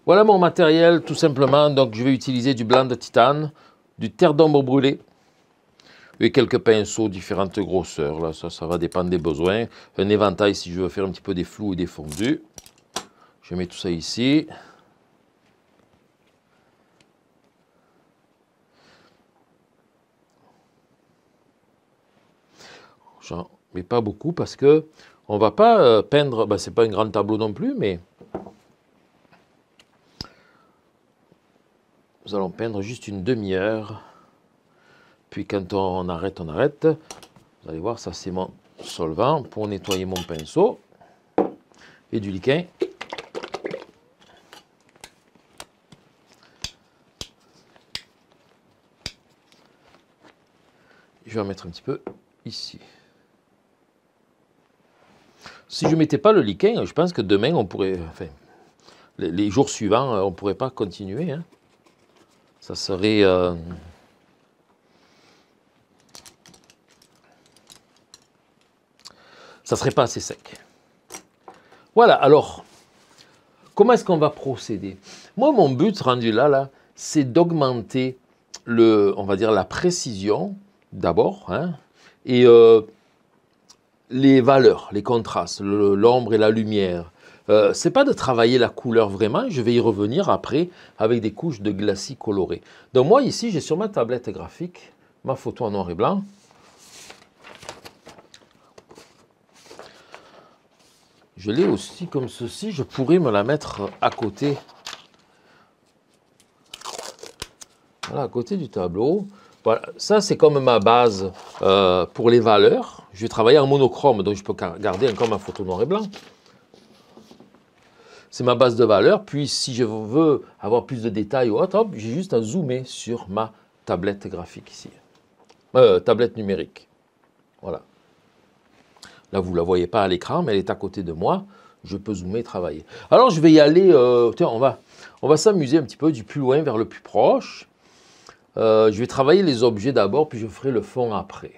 Voilà mon matériel, tout simplement. Donc, je vais utiliser du blanc de titane, du terre d'ombre brûlée et quelques pinceaux différentes grosseurs. Là, ça va dépendre des besoins. Un éventail si je veux faire un petit peu des flous et des fondus. Je mets tout ça ici. J'en mets pas beaucoup parce que on va pas peindre. Ben, c'est pas un grand tableau non plus, mais nous allons peindre juste une demi-heure. Puis quand on arrête, on arrête. Vous allez voir, ça c'est mon solvant pour nettoyer mon pinceau et du liquin. Je vais en mettre un petit peu ici. Si je ne mettais pas le liquin, je pense que demain, on pourrait, enfin, les jours suivants, on ne pourrait pas continuer. Hein. Ça serait... ça serait pas assez sec. Voilà, alors, comment est-ce qu'on va procéder? Moi, mon but rendu là c'est d'augmenter on va dire, la précision, d'abord, hein, et les valeurs, les contrastes, l'ombre et la lumière. C'est pas de travailler la couleur vraiment, je vais y revenir après avec des couches de glacis colorées. Donc moi ici, j'ai sur ma tablette graphique ma photo en noir et blanc. Je l'ai aussi comme ceci, je pourrais me la mettre à côté. Voilà, à côté du tableau. Voilà, ça c'est comme ma base pour les valeurs. Je vais travailler en monochrome, donc je peux garder encore ma photo noir et blanc. C'est ma base de valeur. Puis si je veux avoir plus de détails ou autre, j'ai juste à zoomer sur ma tablette graphique ici. Tablette numérique. Voilà. Là, vous ne la voyez pas à l'écran, mais elle est à côté de moi. Je peux zoomer et travailler. Alors, je vais y aller. Tiens, on va s'amuser un petit peu du plus loin vers le plus proche. Je vais travailler les objets d'abord, puis je ferai le fond après.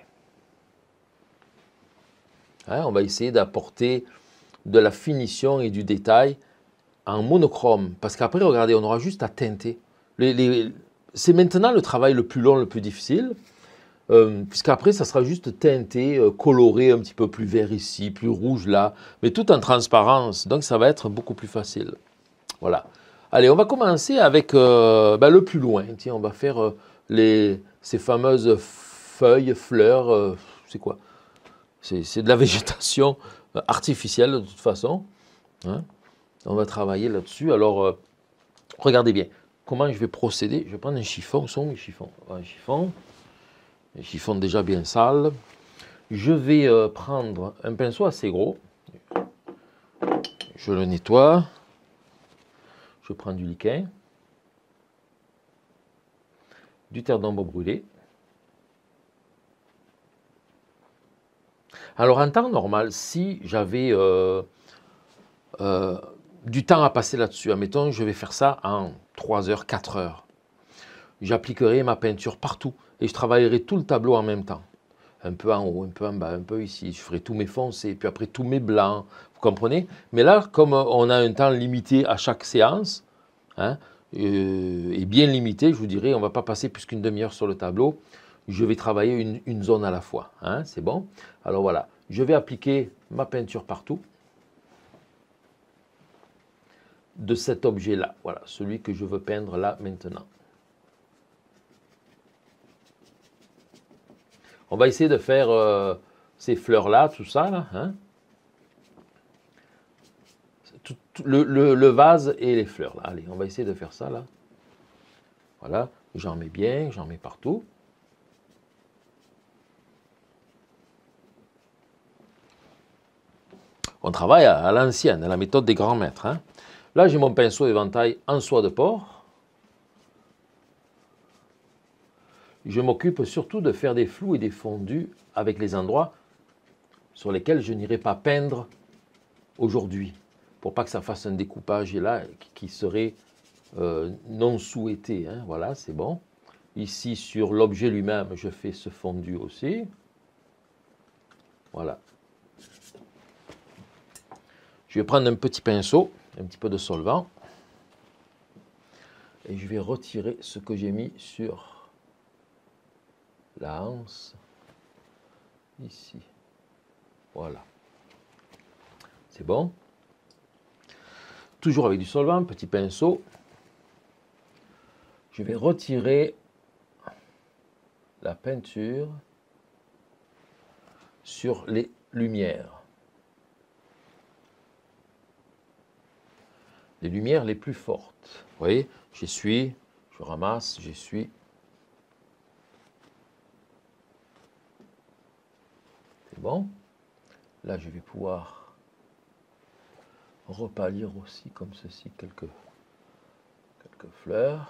Hein, on va essayer d'apporter de la finition et du détail en monochrome. Parce qu'après, regardez, on aura juste à teinter. C'est maintenant le travail le plus long, le plus difficile. Puisqu'après, ça sera juste teinté, coloré un petit peu plus vert ici, plus rouge là, mais tout en transparence. Donc, ça va être beaucoup plus facile. Voilà. Allez, on va commencer avec le plus loin. Tiens, on va faire ces fameuses feuilles, fleurs. C'est quoi? C'est de la végétation artificielle de toute façon. Hein. On va travailler là-dessus. Alors, regardez bien comment je vais procéder. Je vais prendre un chiffon. Où sont mes chiffons? Un chiffon. Un chiffon déjà bien sale. Je vais prendre un pinceau assez gros. Je le nettoie. Je prends du liquin. Du terre d'ombre brûlée. Alors, en temps normal, si j'avais du temps à passer là-dessus, admettons, je vais faire ça en 3 heures, 4 heures. J'appliquerai ma peinture partout et je travaillerai tout le tableau en même temps. Un peu en haut, un peu en bas, un peu ici. Je ferai tous mes foncés, puis après tous mes blancs. Vous comprenez? Mais là, comme on a un temps limité à chaque séance, hein, et bien limité, je vous dirais, on ne va pas passer plus qu'une demi-heure sur le tableau. Je vais travailler une zone à la fois. Hein, c'est bon? Alors voilà, je vais appliquer ma peinture partout de cet objet-là. Voilà, celui que je veux peindre là maintenant. On va essayer de faire ces fleurs-là, tout ça, là, hein? Le vase et les fleurs. Là. Allez, on va essayer de faire ça, là. Voilà, j'en mets bien, j'en mets partout. On travaille à l'ancienne, à la méthode des grands maîtres. Hein? Là, j'ai mon pinceau éventail en soie de porc. Je m'occupe surtout de faire des flous et des fondus avec les endroits sur lesquels je n'irai pas peindre aujourd'hui, pour pas que ça fasse un découpage là qui serait non souhaité. Hein. Voilà, c'est bon. Ici, sur l'objet lui-même, je fais ce fondu aussi. Voilà. Je vais prendre un petit pinceau, un petit peu de solvant. Et je vais retirer ce que j'ai mis sur la anse. Ici. Voilà. C'est bon. Toujours avec du solvant, petit pinceau. Je vais retirer la peinture sur les lumières. Les lumières les plus fortes. Vous voyez, j'essuie, je ramasse, j'essuie. C'est bon. Là, je vais pouvoir repâlir aussi comme ceci quelques fleurs.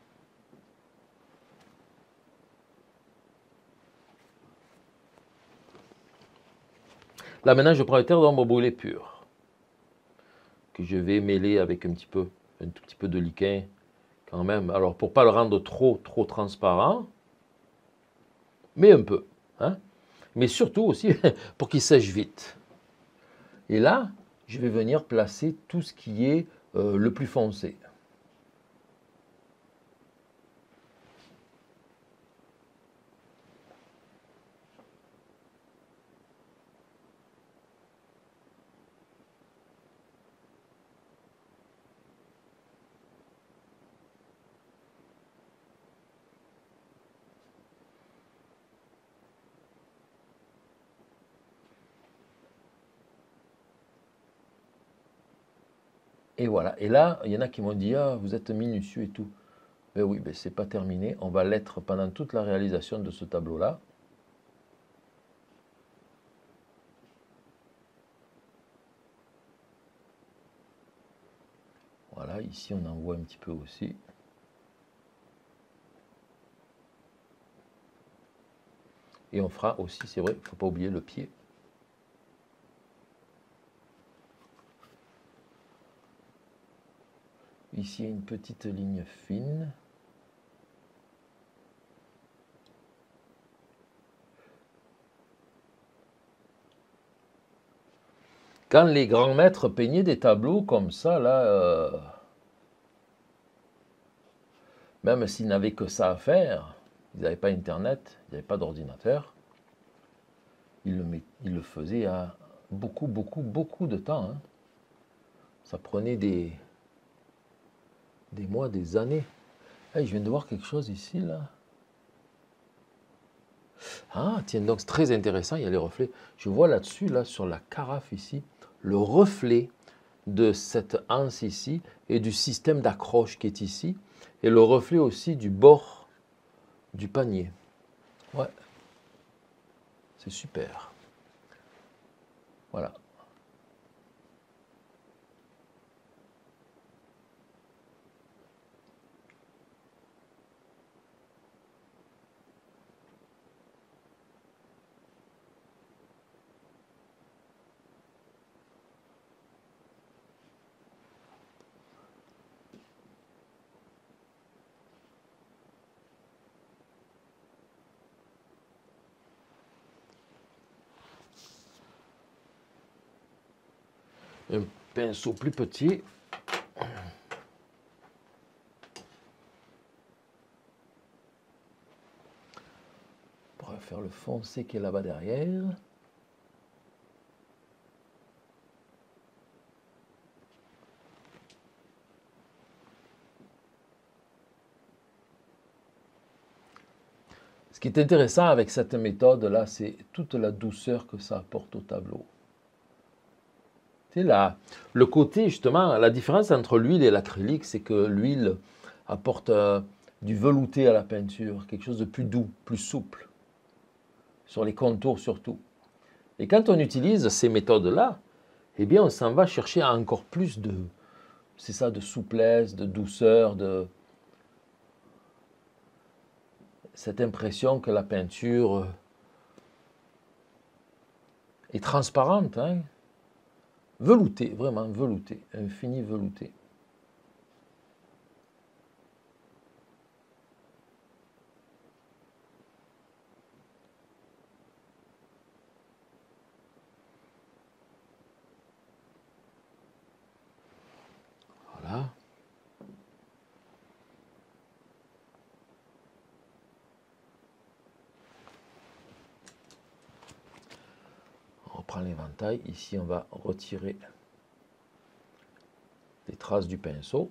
Là maintenant je prends le terre d'ombre brûlée pur que je vais mêler avec un tout petit peu de liquin quand même. Alors pour pas le rendre trop transparent, mais un peu, hein. Mais surtout aussi pour qu'il sèche vite. Et là, je vais venir placer tout ce qui est le plus foncé. Et voilà. Et là, il y en a qui m'ont dit, ah, vous êtes minutieux et tout. Ben oui, ben c'est pas terminé. On va l'être pendant toute la réalisation de ce tableau-là. Voilà, ici on en voit un petit peu aussi. Et on fera aussi, c'est vrai, il ne faut pas oublier le pied. Ici, une petite ligne fine. Quand les grands maîtres peignaient des tableaux comme ça, là, même s'ils n'avaient que ça à faire, ils n'avaient pas Internet, ils n'avaient pas d'ordinateur, ils le faisaient à beaucoup de temps, hein. Ça prenait des mois, des années. Hey, je viens de voir quelque chose ici, là. Ah, tiens, donc c'est très intéressant, il y a les reflets. Je vois là-dessus, là, sur la carafe ici, le reflet de cette anse ici et du système d'accroche qui est ici, et le reflet aussi du bord du panier. Ouais, c'est super. Voilà. Un pinceau plus petit. Pour faire le foncé qui est là-bas derrière. Ce qui est intéressant avec cette méthode-là, c'est toute la douceur que ça apporte au tableau. C'est là, le côté, justement, la différence entre l'huile et l'acrylique, c'est que l'huile apporte du velouté à la peinture, quelque chose de plus doux, plus souple, sur les contours surtout. Et quand on utilise ces méthodes-là, eh bien, on s'en va chercher encore plus de, c'est ça, de souplesse, de douceur, de cette impression que la peinture est transparente, hein, veloutée, vraiment veloutée, un fini velouté. Voilà. prend l'éventail. Ici, on va retirer les traces du pinceau.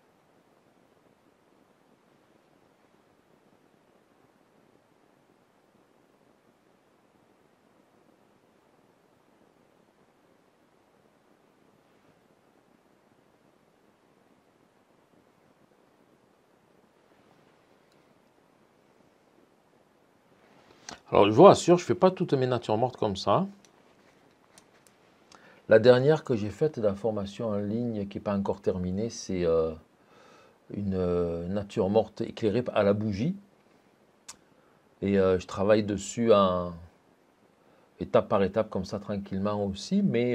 Alors, je vous rassure, je ne fais pas toutes mes natures mortes comme ça. La dernière que j'ai faite de la formation en ligne, qui n'est pas encore terminée, c'est une nature morte éclairée à la bougie. Et je travaille dessus étape par étape, comme ça, tranquillement aussi. Mais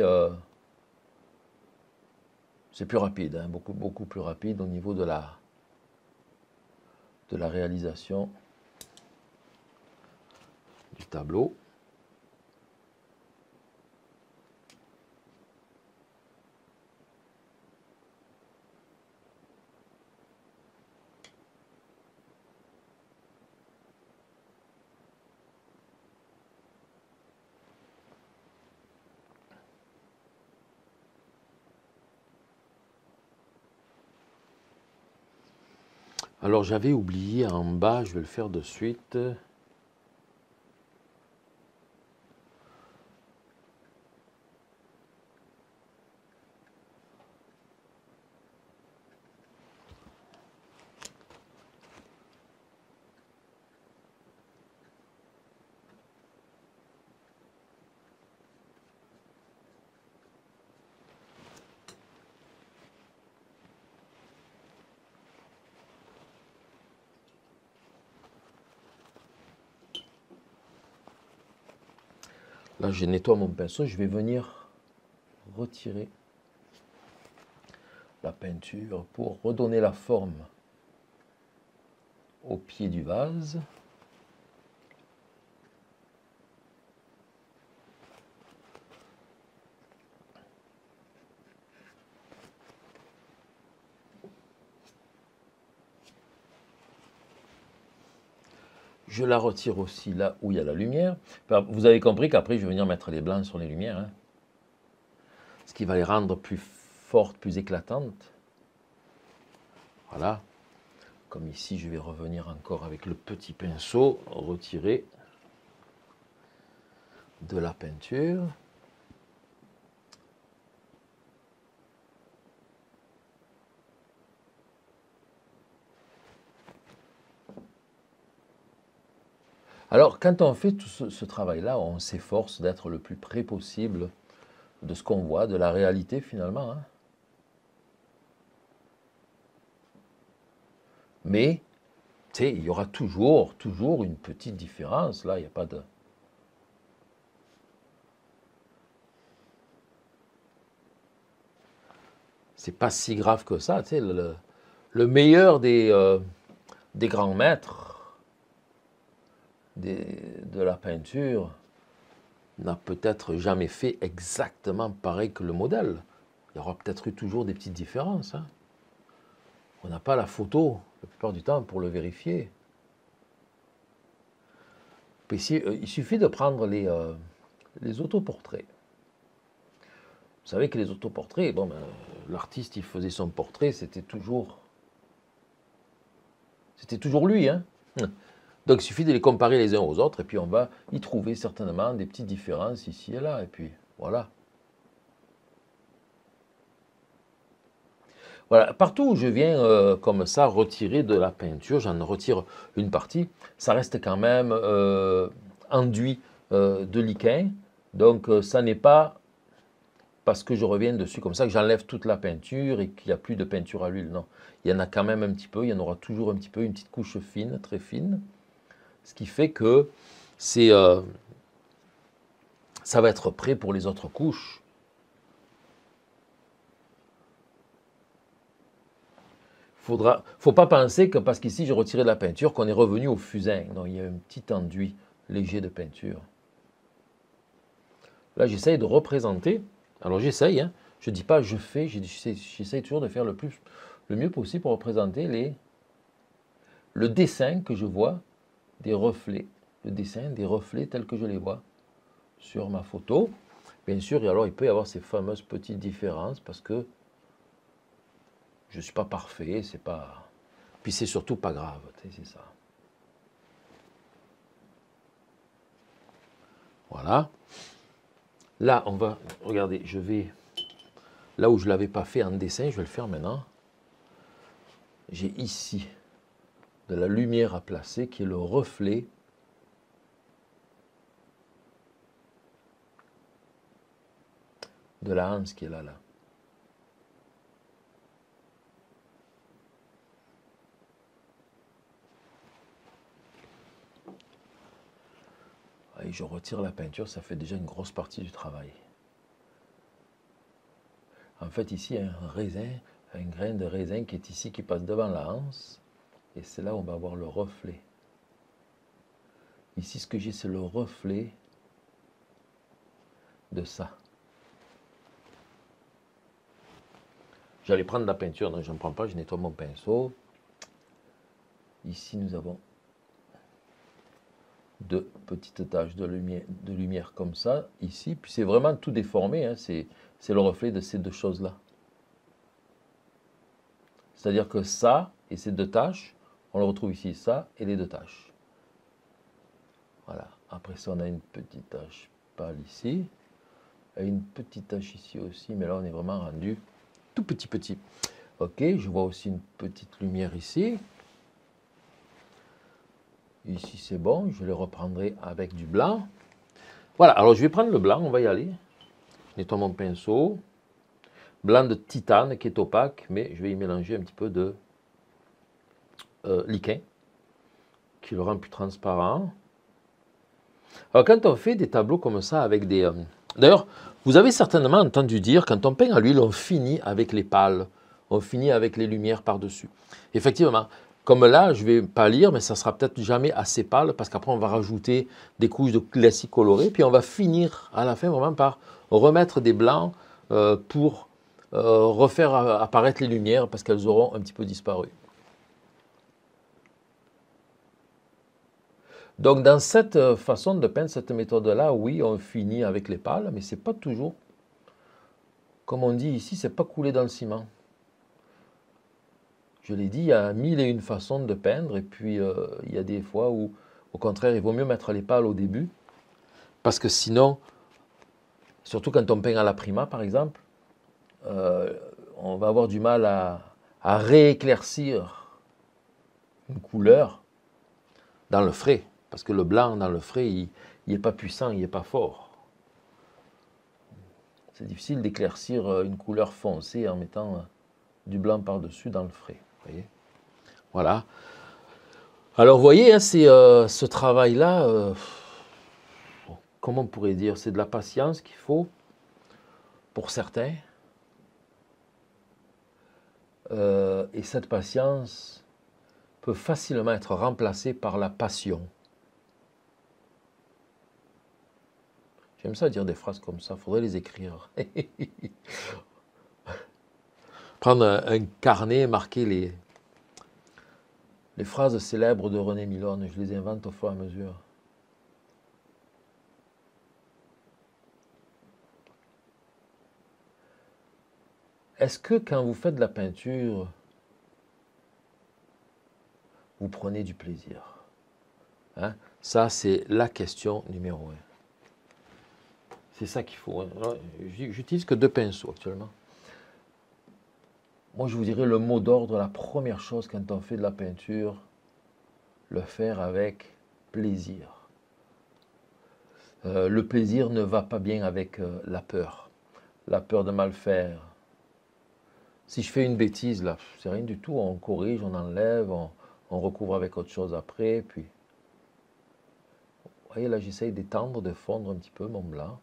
c'est plus rapide, hein, beaucoup plus rapide au niveau de la réalisation du tableau. Alors j'avais oublié en bas, je vais le faire de suite. Là, je nettoie mon pinceau, je vais venir retirer la peinture pour redonner la forme au pied du vase. Je la retire aussi là où il y a la lumière. Vous avez compris qu'après, je vais venir mettre les blancs sur les lumières, hein, ce qui va les rendre plus fortes, plus éclatantes. Voilà. Comme ici, je vais revenir encore avec le petit pinceau, retirer de la peinture. Alors, quand on fait tout ce travail-là, on s'efforce d'être le plus près possible de ce qu'on voit, de la réalité finalement, hein. Mais, tu sais, il y aura toujours une petite différence. Là, il n'y a pas de... C'est pas si grave que ça, tu sais. Le meilleur des grands maîtres de la peinture n'a peut-être jamais fait exactement pareil que le modèle. Il y aura peut-être eu toujours des petites différences, hein. On n'a pas la photo, la plupart du temps, pour le vérifier. Puis ici, il suffit de prendre les autoportraits. Vous savez que les autoportraits, bon, ben, l'artiste, il faisait son portrait, c'était toujours lui, hein. Donc il suffit de les comparer les uns aux autres, et puis on va y trouver certainement des petites différences ici et là, et puis voilà. Voilà, partout où je viens comme ça retirer de la peinture, j'en retire une partie, ça reste quand même enduit de liquin, donc ça n'est pas parce que je reviens dessus comme ça que j'enlève toute la peinture et qu'il n'y a plus de peinture à l'huile, non. Il y en a quand même un petit peu, il y en aura toujours un petit peu, une petite couche fine, très fine, ce qui fait que ça va être prêt pour les autres couches. Faut pas penser que parce qu'ici j'ai retiré de la peinture qu'on est revenu au fusain. Non, il y a un petit enduit léger de peinture. Là, j'essaye de représenter. Alors j'essaye, hein, je ne dis pas je fais, j'essaye toujours de faire le mieux possible pour représenter le dessin que je vois des reflets. Le dessin des reflets tels que je les vois sur ma photo. Bien sûr, et alors il peut y avoir ces fameuses petites différences parce que je ne suis pas parfait, c'est pas... Puis c'est surtout pas grave, c'est ça. Voilà. Là, on va... Regardez, je vais... Là où je ne l'avais pas fait en dessin, je vais le faire maintenant. J'ai ici de la lumière à placer qui est le reflet de la hanse qui est là. Et je retire la peinture, ça fait déjà une grosse partie du travail. En fait, ici, il y a un raisin, un grain de raisin qui est ici, qui passe devant la hanse. Et c'est là où on va avoir le reflet. Ici, ce que j'ai, c'est le reflet de ça. J'allais prendre la peinture, non, je ne prends pas, je nettoie mon pinceau. Ici, nous avons deux petites taches de lumière comme ça, ici. Puis c'est vraiment tout déformé, hein, c'est le reflet de ces deux choses-là. C'est-à-dire que ça et ces deux taches, on le retrouve ici, ça et les deux taches. Voilà. Après ça, on a une petite tache pâle ici. Et une petite tache ici aussi, mais là, on est vraiment rendu tout petit. Ok, je vois aussi une petite lumière ici. Ici, c'est bon, je le reprendrai avec du blanc. Voilà, alors je vais prendre le blanc, on va y aller. Je nettoie mon pinceau. Blanc de titane qui est opaque, mais je vais y mélanger un petit peu de liquin qui le rend plus transparent. Alors quand on fait des tableaux comme ça avec des... D'ailleurs, vous avez certainement entendu dire, quand on peint à l'huile, on finit avec les pâles, on finit avec les lumières par-dessus. Effectivement, comme là, je ne vais pas lire, mais ça sera peut-être jamais assez pâle, parce qu'après on va rajouter des couches de glacis coloré, puis on va finir à la fin vraiment par remettre des blancs pour refaire apparaître les lumières, parce qu'elles auront un petit peu disparu. Donc, dans cette façon de peindre, cette méthode-là, oui, on finit avec les pâles, mais ce n'est pas toujours, comme on dit ici, ce n'est pas coulé dans le ciment. Je l'ai dit, il y a mille et une façons de peindre, et puis il y a des fois où, au contraire, il vaut mieux mettre les pâles au début, parce que sinon, surtout quand on peint à la prima, par exemple, on va avoir du mal à rééclaircir une couleur dans le frais, parce que le blanc dans le frais, il n'est pas puissant, il n'est pas fort. C'est difficile d'éclaircir une couleur foncée en mettant du blanc par-dessus dans le frais. Voyez, voilà. Alors, vous voyez, hein, c'est ce travail-là, comment on pourrait dire, c'est de la patience qu'il faut pour certains. Et cette patience peut facilement être remplacée par la passion. J'aime ça dire des phrases comme ça, il faudrait les écrire. Prendre un carnet, marquer les phrases célèbres de René Milone, je les invente au fur et à mesure. Est-ce que quand vous faites de la peinture, vous prenez du plaisir? Hein? Ça, c'est la question numéro 1. C'est ça qu'il faut. J'utilise que 2 pinceaux actuellement. Moi, je vous dirais le mot d'ordre, la première chose quand on fait de la peinture, le faire avec plaisir. Le plaisir ne va pas bien avec la peur de mal faire. Si je fais une bêtise, là, c'est rien du tout, on corrige, on enlève, on recouvre avec autre chose après, puis... Vous voyez, là, j'essaye d'étendre, de fondre un petit peu mon blanc.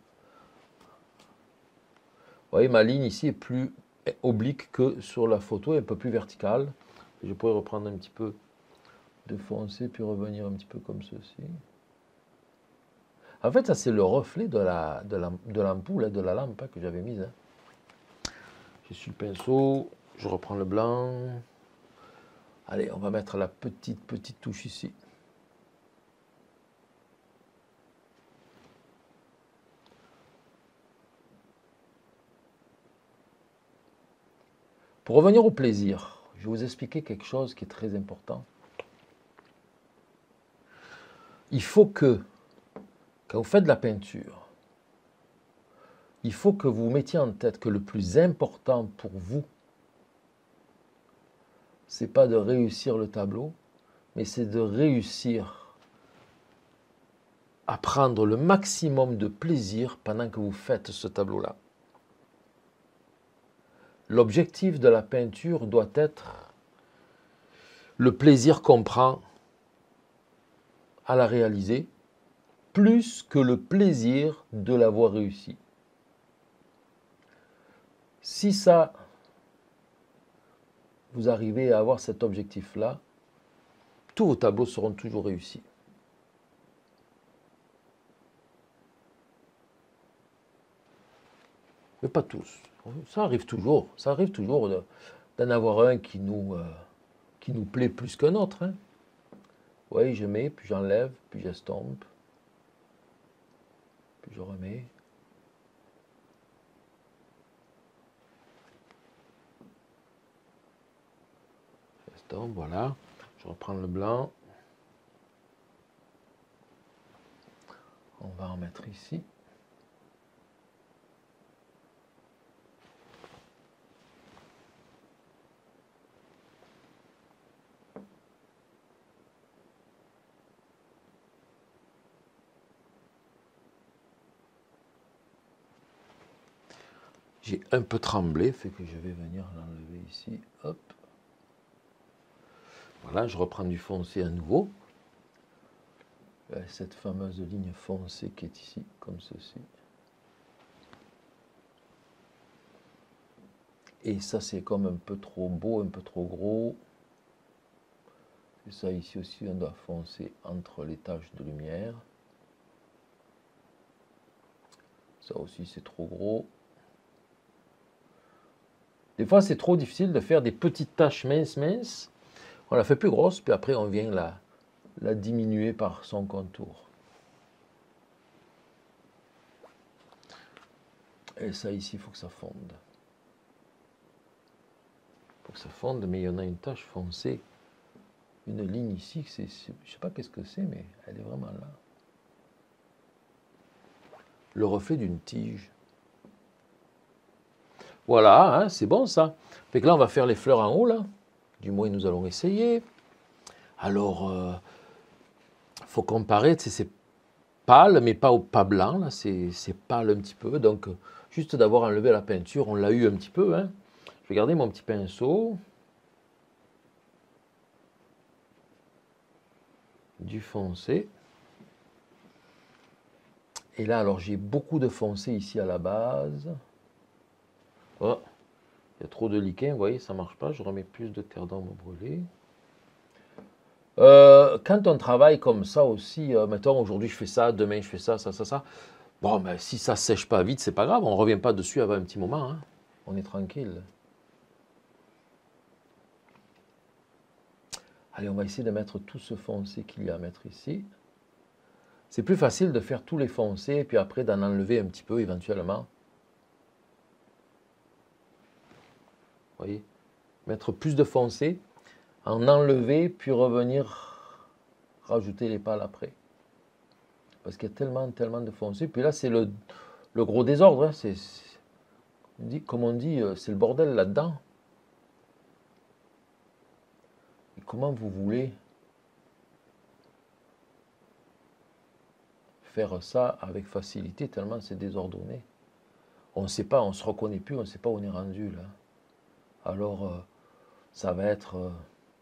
Vous voyez, ma ligne ici est plus oblique que sur la photo, et un peu plus verticale. Je pourrais reprendre un petit peu de foncé, puis revenir un petit peu comme ceci. En fait, ça, c'est le reflet de l'ampoule, de la lampe que j'avais mise. Hein. Je suis le pinceau, je reprends le blanc. Allez, on va mettre la petite touche ici. Pour revenir au plaisir, je vais vous expliquer quelque chose qui est très important. Il faut que, quand vous faites de la peinture, il faut que vous mettiez en tête que le plus important pour vous, ce n'est pas de réussir le tableau, mais c'est de réussir à prendre le maximum de plaisir pendant que vous faites ce tableau-là. L'objectif de la peinture doit être le plaisir qu'on prend à la réaliser, plus que le plaisir de l'avoir réussi. Si ça, vous arrivez à avoir cet objectif-là, tous vos tableaux seront toujours réussis. Mais pas tous. Ça arrive toujours d'en avoir un qui nous plaît plus qu'un autre. Hein. Oui, je mets, puis j'enlève, puis j'estompe, puis je remets. J'estompe, voilà. Je reprends le blanc. On va en mettre ici. J'ai un peu tremblé, fait que je vais venir l'enlever ici. Hop. Voilà, je reprends du foncé à nouveau. Cette fameuse ligne foncée qui est ici, comme ceci. Et ça, c'est comme un peu trop beau, un peu trop gros. Et ça, ici aussi, on doit foncer entre les taches de lumière. Ça aussi, c'est trop gros. Des fois, c'est trop difficile de faire des petites taches minces. On la fait plus grosse, puis après, on vient la diminuer par son contour. Et ça, ici, il faut que ça fonde. Il faut que ça fonde, mais il y en a une tache foncée. Une ligne ici, je ne sais pas qu'est-ce que c'est, mais elle est vraiment là. Le reflet d'une tige. Voilà, hein, c'est bon ça. Fait que là, on va faire les fleurs en haut, là. Du moins, nous allons essayer. Alors, faut comparer, c'est pâle, mais pas blanc, là. C'est pâle un petit peu. Donc, juste d'avoir enlevé la peinture, on l'a eu un petit peu. Hein. Je vais garder mon petit pinceau. Du foncé. Et là, alors, j'ai beaucoup de foncé ici à la base. Oh, il y a trop de liquide, vous voyez, ça ne marche pas. Je remets plus de terre d'ombre brûlée. Quand on travaille comme ça aussi, mettons, aujourd'hui je fais ça, demain je fais ça. Bon, ben, si ça ne sèche pas vite, c'est pas grave. On ne revient pas dessus avant un petit moment. Hein. On est tranquille. Allez, on va essayer de mettre tout ce foncé qu'il y a à mettre ici. C'est plus facile de faire tous les foncés et puis après d'en enlever un petit peu éventuellement. Vous voyez, mettre plus de foncé, en enlever, puis revenir rajouter les pâles après. Parce qu'il y a tellement de foncé. Puis là, c'est le gros désordre. Hein. Comme on dit, c'est le bordel là-dedans. Et comment vous voulez faire ça avec facilité, tellement c'est désordonné. On ne sait pas, on ne se reconnaît plus, on ne sait pas où on est rendu là. Alors, ça va être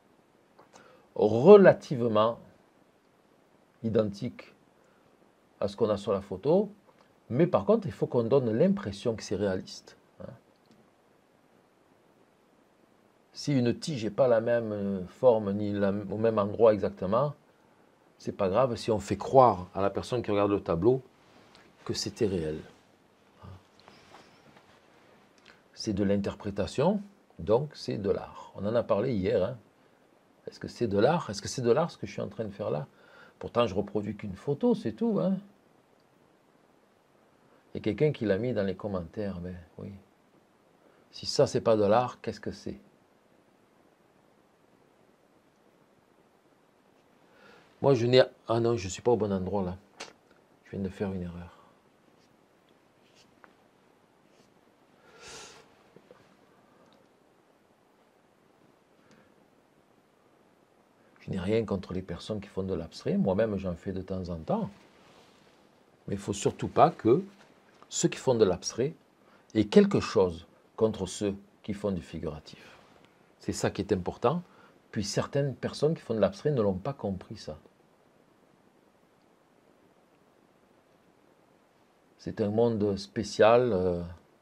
relativement identique à ce qu'on a sur la photo, mais par contre, il faut qu'on donne l'impression que c'est réaliste. Hein. Si une tige n'est pas la même forme, ni au même endroit exactement, c'est pas grave si on fait croire à la personne qui regarde le tableau que c'était réel. C'est de l'interprétation, donc c'est de l'art. On en a parlé hier. Hein. Est-ce que c'est de l'art? Est-ce que c'est de l'art ce que je suis en train de faire là? Pourtant, je reproduis qu'une photo, c'est tout. Hein. Il y a quelqu'un qui l'a mis dans les commentaires. Ben oui. Si ça, c'est pas de l'art, qu'est-ce que c'est? Moi, je n'ai... Ah non, je ne suis pas au bon endroit, là. Je viens de faire une erreur. Je n'ai rien contre les personnes qui font de l'abstrait. Moi-même, j'en fais de temps en temps. Mais il ne faut surtout pas que ceux qui font de l'abstrait aient quelque chose contre ceux qui font du figuratif. C'est ça qui est important. Puis certaines personnes qui font de l'abstrait ne l'ont pas compris, ça. C'est un monde spécial.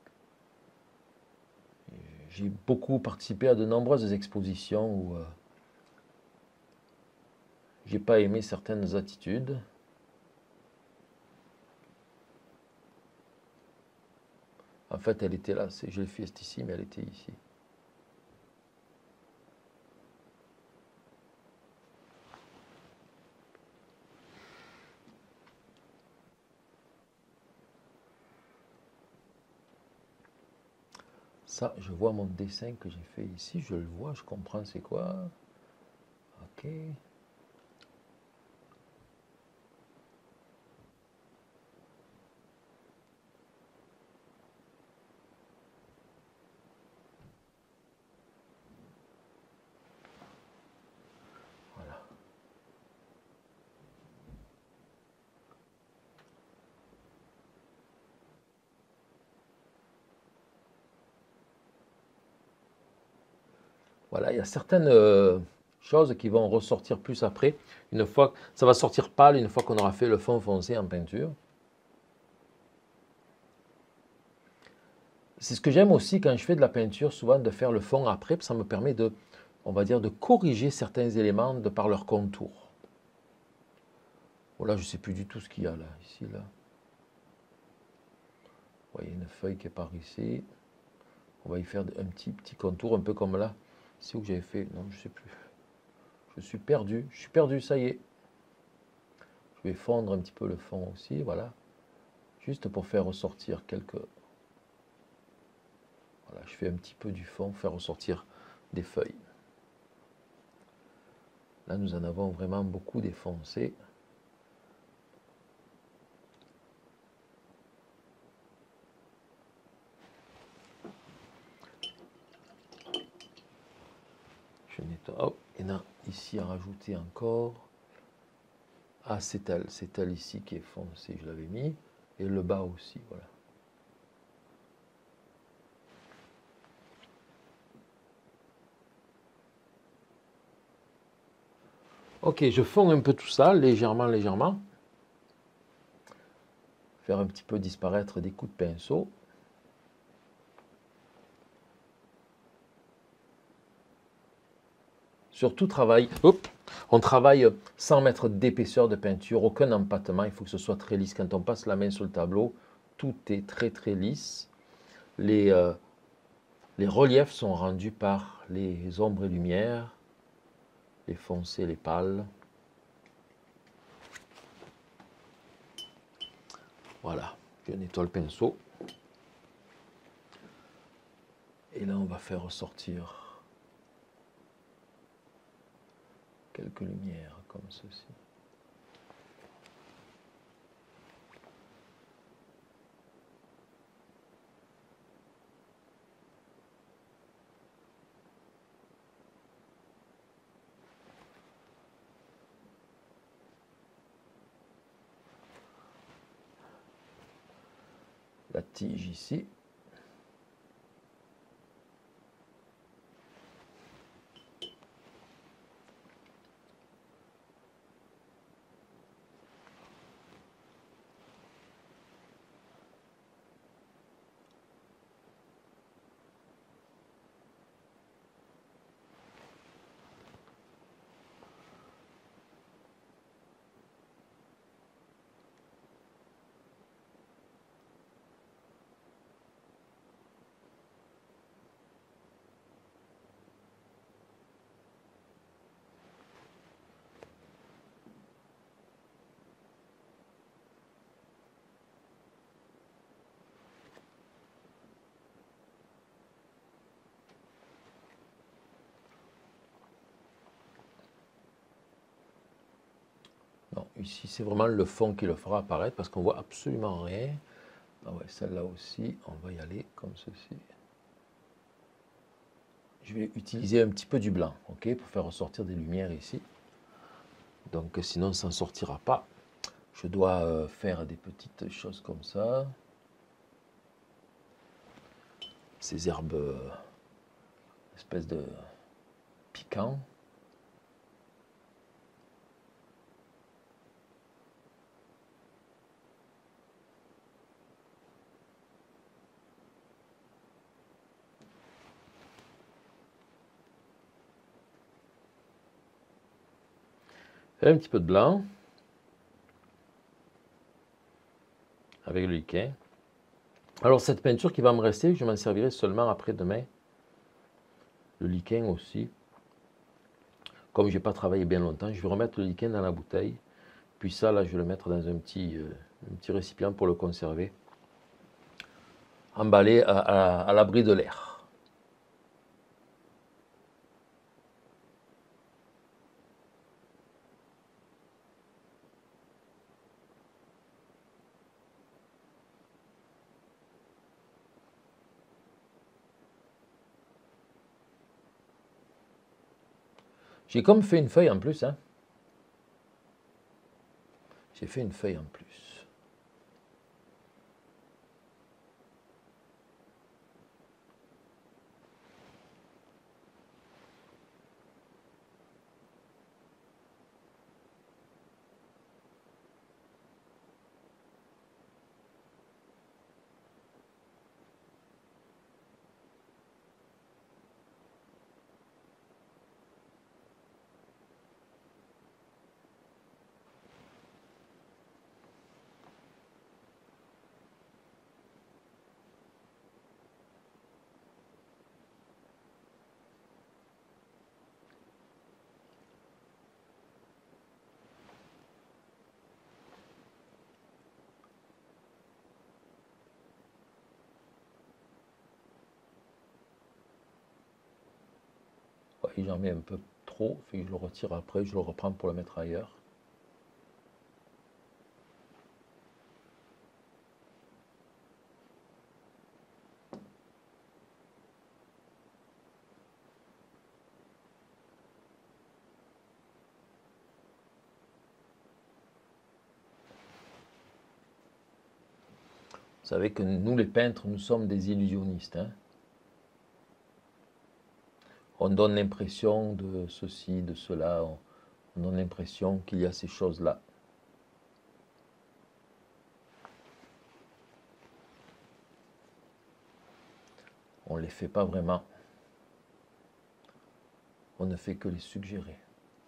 J'ai beaucoup participé à de nombreuses expositions où j'ai pas aimé certaines attitudes. En fait, elle était là. Je l'ai fait ici, mais elle était ici. Ça, je vois mon dessin que j'ai fait ici. Je le vois, je comprends c'est quoi. Ok. Voilà. Voilà, il y a certaines choses qui vont ressortir plus après. Une fois, ça va sortir pâle une fois qu'on aura fait le fond foncé en peinture. C'est ce que j'aime aussi quand je fais de la peinture, souvent de faire le fond après, ça me permet de, on va dire, de corriger certains éléments de par leur contour. Voilà, je ne sais plus du tout ce qu'il y a là, ici, là. Vous voyez une feuille qui est par ici. On va y faire un petit contour, un peu comme là. C'est où que j'avais fait? Non, je ne sais plus. Je suis perdu, ça y est. Je vais fondre un petit peu le fond aussi, voilà. Juste pour faire ressortir quelques... Voilà, je fais un petit peu du fond, faire ressortir des feuilles. Là, nous en avons vraiment beaucoup défoncé. Je nettoie. Oh, et là, ici, à rajouter encore. Ah, c'est elle ici qui est foncée, je l'avais mis. Et le bas aussi, voilà. Ok, je fonds un peu tout ça, légèrement, légèrement. Faire un petit peu disparaître des coups de pinceau. Sur tout travail, on travaille sans mettre d'épaisseur de peinture, aucun empattement, il faut que ce soit très lisse. Quand on passe la main sur le tableau, tout est très très lisse. Les reliefs sont rendus par les ombres et lumières, les foncés, les pâles. Voilà, je nettoie le pinceau. Et là, on va faire ressortir quelques lumières comme ceci. La tige ici. ici, c'est vraiment le fond qui le fera apparaître parce qu'on voit absolument rien. Ah ouais, celle-là aussi, on va y aller comme ceci. Je vais utiliser un petit peu du blanc, ok, pour faire ressortir des lumières ici. Donc sinon, ça ne sortira pas. Je dois faire des petites choses comme ça. Ces herbes, espèce de piquant. Un petit peu de blanc avec le liquin. Alors cette peinture qui va me rester, je m'en servirai seulement après-demain. Le liquin aussi. Comme je n'ai pas travaillé bien longtemps, je vais remettre le liquin dans la bouteille. Puis ça, là, je vais le mettre dans un petit récipient pour le conserver. Emballé à l'abri de l'air. J'ai comme fait une feuille en plus, hein. J'ai fait une feuille en plus. J'en mets un peu trop, je le retire après, je le reprends pour le mettre ailleurs. Vous savez que nous les peintres, nous sommes des illusionnistes, hein. On donne l'impression de ceci, de cela, on donne l'impression qu'il y a ces choses-là. On ne les fait pas vraiment. On ne fait que les suggérer.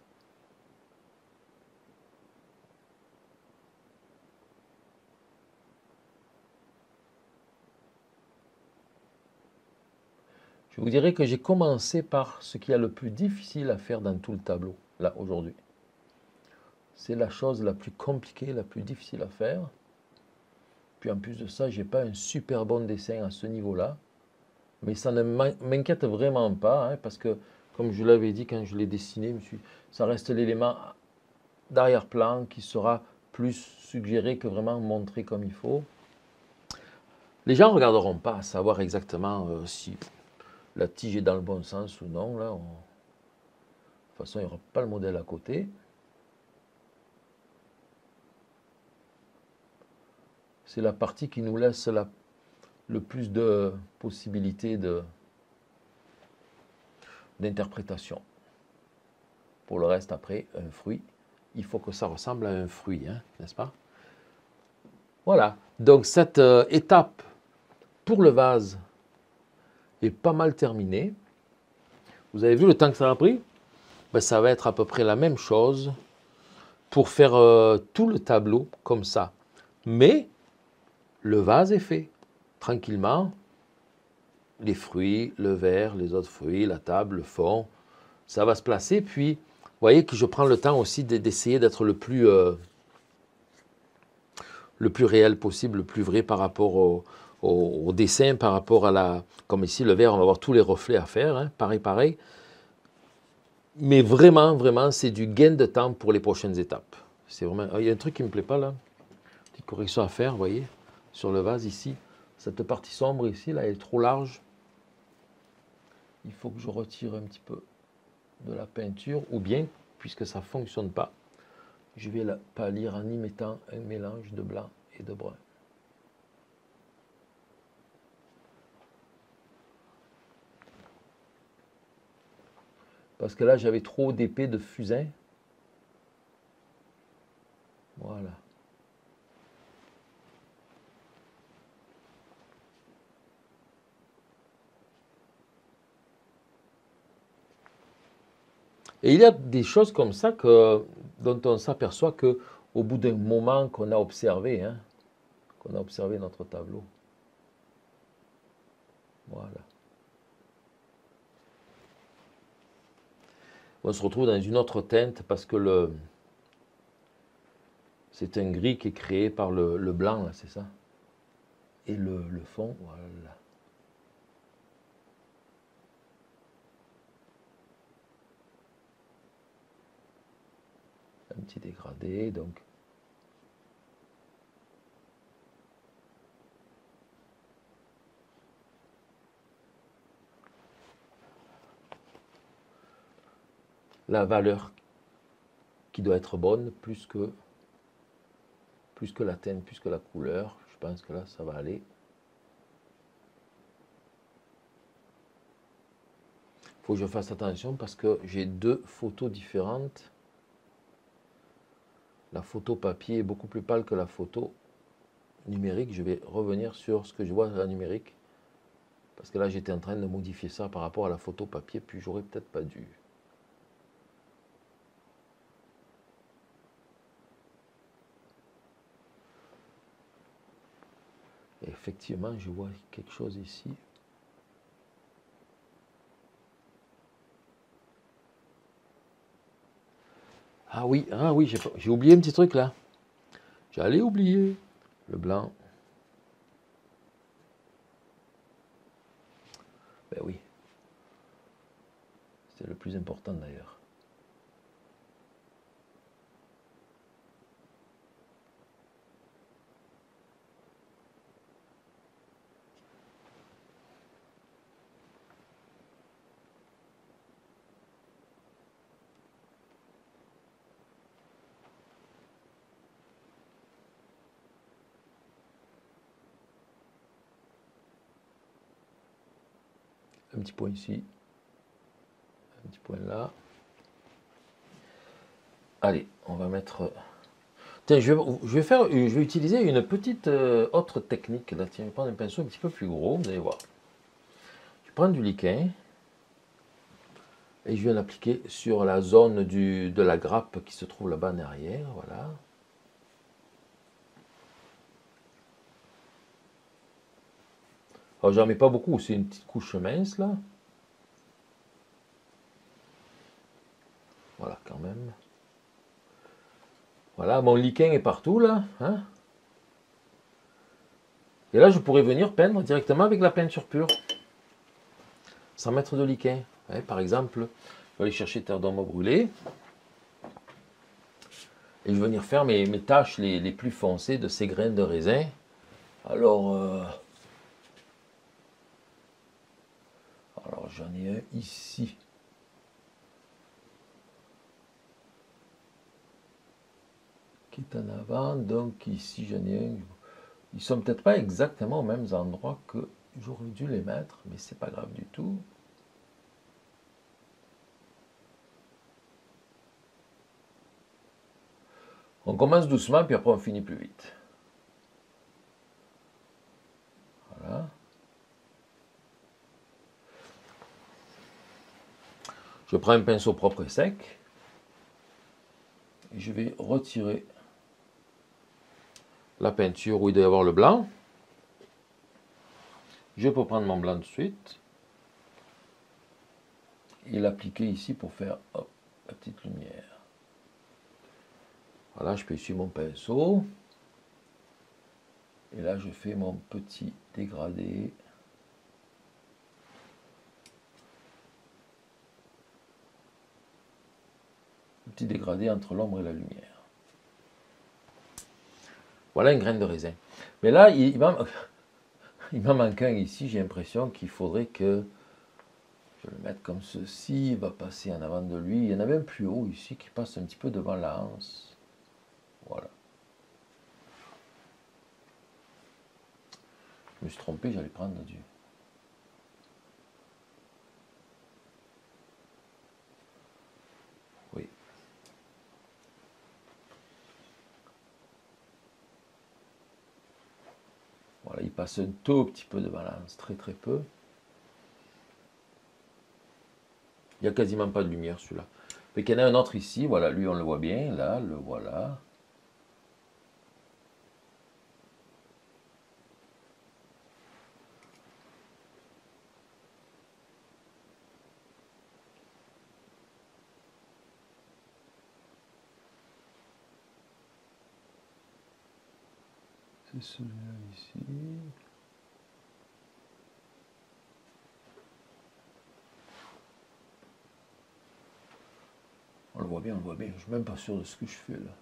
Je vous dirais que j'ai commencé par ce qu'il y a le plus difficile à faire dans tout le tableau, là, aujourd'hui. C'est la chose la plus compliquée, la plus difficile à faire. Puis en plus de ça, je n'ai pas un super bon dessin à ce niveau-là. Mais ça ne m'inquiète vraiment pas, hein, parce que, comme je l'avais dit quand je l'ai dessiné, ça reste l'élément d'arrière-plan qui sera plus suggéré que vraiment montré comme il faut. Les gens ne regarderont pas à savoir exactement si la tige est dans le bon sens ou non. Là, de toute façon, il n'y aura pas le modèle à côté. C'est la partie qui nous laisse le plus de possibilités d'interprétation. Pour le reste, après, un fruit, il faut que ça ressemble à un fruit, hein, n'est-ce pas? Voilà, donc cette étape pour le vase est pas mal terminée. Vous avez vu le temps que ça a pris? Ben, ça va être à peu près la même chose pour faire tout le tableau comme ça. Mais le vase est fait. Tranquillement, les fruits, le verre, les autres fruits, la table, le fond, ça va se placer. Puis, vous voyez que je prends le temps aussi d'essayer d'être le plus réel possible, le plus vrai par rapport au dessin, par rapport à la... Comme ici, le verre, on va avoir tous les reflets à faire, hein, pareil. Mais vraiment, vraiment, c'est du gain de temps pour les prochaines étapes. C'est vraiment... Ah, il y a un truc qui ne me plaît pas là. Petite correction à faire, vous voyez, sur le vase ici. Cette partie sombre ici, là, elle est trop large. Il faut que je retire un petit peu de la peinture. Ou bien, puisque ça ne fonctionne pas, je vais la pâlir en y mettant un mélange de blanc et de brun. Parce que là, j'avais trop d'épais de fusain. Voilà. Et il y a des choses comme ça dont on s'aperçoit qu'au bout d'un moment qu'on a observé, hein, notre tableau. Voilà. On se retrouve dans une autre teinte parce que c'est un gris qui est créé par le blanc, c'est ça. Et le fond, voilà. Un petit dégradé, donc. La valeur qui doit être bonne, plus que la teinte, plus que la couleur. Je pense que là, ça va aller. Il faut que je fasse attention parce que j'ai deux photos différentes. La photo papier est beaucoup plus pâle que la photo numérique. Je vais revenir sur ce que je vois à la numérique. Parce que là, j'étais en train de modifier ça par rapport à la photo papier, puis j'aurais peut-être pas dû. Et effectivement, je vois quelque chose ici. Ah oui, j'ai oublié un petit truc là. J'allais oublier le blanc. Ben oui. C'est le plus important d'ailleurs. Un petit point ici. Un petit point là. Allez, on va mettre... Tiens, je vais utiliser une petite autre technique. Là, tiens, je vais prendre un pinceau un petit peu plus gros, vous allez voir. Je prends du liquin et je viens l'appliquer sur la zone de la grappe qui se trouve là-bas en arrière. Voilà. Alors, j'en mets pas beaucoup, c'est une petite couche mince là. Voilà, quand même. Voilà, mon liquin est partout là. Hein. Et là, je pourrais venir peindre directement avec la peinture pure. Sans mettre de liquin. Ouais, par exemple, je vais aller chercher terre d'homme brûlée. Et je vais venir faire mes taches les plus foncées de ces graines de raisin. Alors j'en ai un ici. Qui est en avant. Donc ici, j'en ai un. Ils sont peut-être pas exactement aux mêmes endroits que j'aurais dû les mettre, mais c'est pas grave du tout. On commence doucement, puis après on finit plus vite. Voilà. Je prends un pinceau propre et sec. Et je vais retirer la peinture où il doit y avoir le blanc. Je peux prendre mon blanc de suite. Et l'appliquer ici pour faire hop, la petite lumière. Voilà, je peux essuyer mon pinceau. Et là, je fais mon petit dégradé. Un petit dégradé entre l'ombre et la lumière. Voilà un grain de raisin. Mais là, il m'en manque un ici. J'ai l'impression qu'il faudrait que je le mette comme ceci. Il va passer en avant de lui. Il y en a même plus haut ici qui passe un petit peu devant la hanse. Voilà. Je me suis trompé, j'allais prendre du... Oui. Voilà, il passe un tout petit peu de balance, très très peu. Il n'y a quasiment pas de lumière celui-là. Mais qu'il y en a un autre ici, voilà, lui on le voit bien, là, le voilà. C'est celui-là ici. On le voit bien, on le voit bien. Je ne suis même pas sûr de ce que je fais là.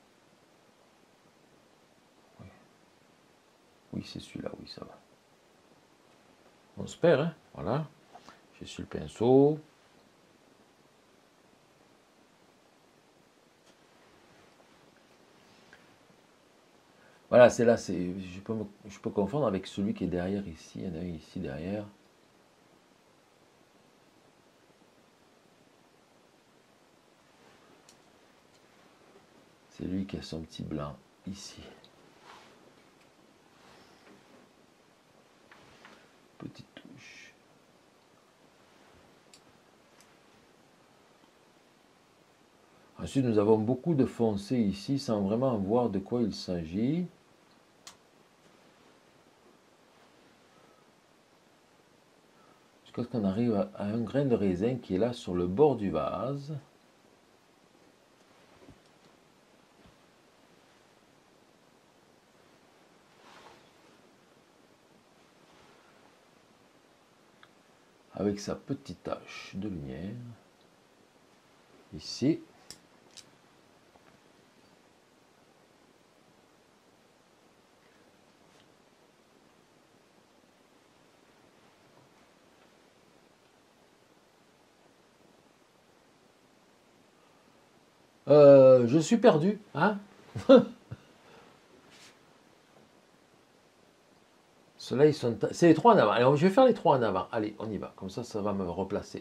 Oui, oui c'est celui-là, oui, ça va. On se perd, hein. Voilà. J'ai sur le pinceau. Voilà, c'est là, je peux confondre avec celui qui est derrière ici. Il y en a un ici derrière. C'est lui qui a son petit blanc ici. Petite touche. Ensuite, nous avons beaucoup de foncé ici sans vraiment voir de quoi il s'agit. Jusqu'à ce qu'on arrive à un grain de raisin qui est là sur le bord du vase. Avec sa petite tache de lumière. Ici. Je suis perdu, hein. Ceux-là, ils sont... C'est les trois en avant. Allez, je vais faire les trois en avant. Allez, on y va. Comme ça va me replacer.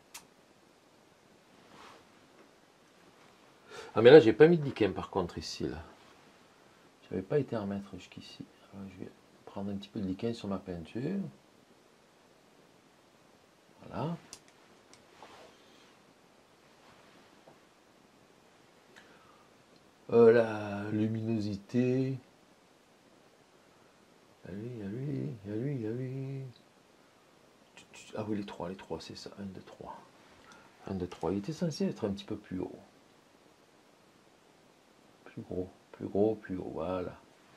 Ah, mais là, j'ai pas mis de lichen, par contre, ici, là. Je n'avais pas été en mettre jusqu'ici. Alors, je vais prendre un petit peu de lichen sur ma peinture. Voilà. La luminosité. Il y a lui, il y a lui, il y a lui. Ah oui, les trois, c'est ça. 1, 2, 3. 1, 2, 3. Il était censé être un petit peu plus haut. Plus gros, plus gros, plus haut. Voilà.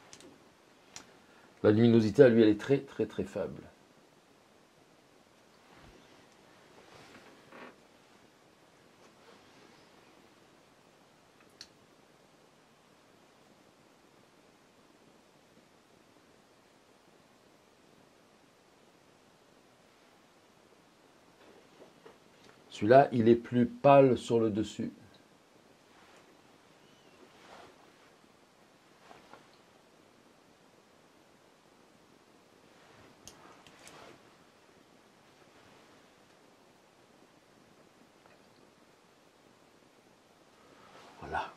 La luminosité, à lui, elle est très, très, très faible. Celui-là, il est plus pâle sur le dessus. Voilà.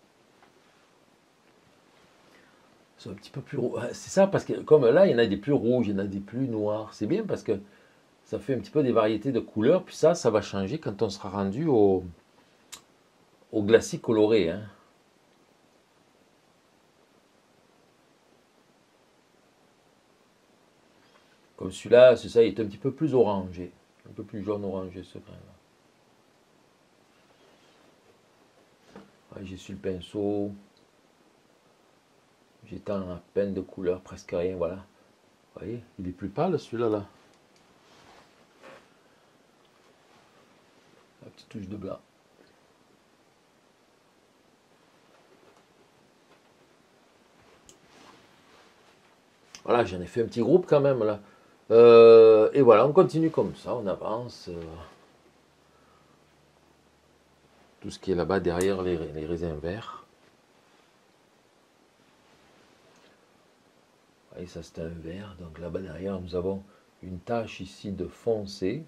C'est un petit peu plus rouge. C'est ça, parce que comme là, il y en a des plus rouges, il y en a des plus noirs. C'est bien parce que ça fait un petit peu des variétés de couleurs. Puis ça va changer quand on sera rendu au glacis coloré. Hein. Comme celui-là, c'est ça, il est un petit peu plus orangé. Un peu plus jaune-orangé ce grain-là. J'ai sur le pinceau. J'étends à peine de couleur, presque rien, voilà. Vous voyez, il est plus pâle celui-là, là. La petite touche de blanc. Voilà, j'en ai fait un petit groupe quand même là. Et voilà, on continue comme ça, on avance. Tout ce qui est là-bas derrière les raisins verts. Et ça c'est un vert, donc là-bas derrière nous avons une tache ici de foncé.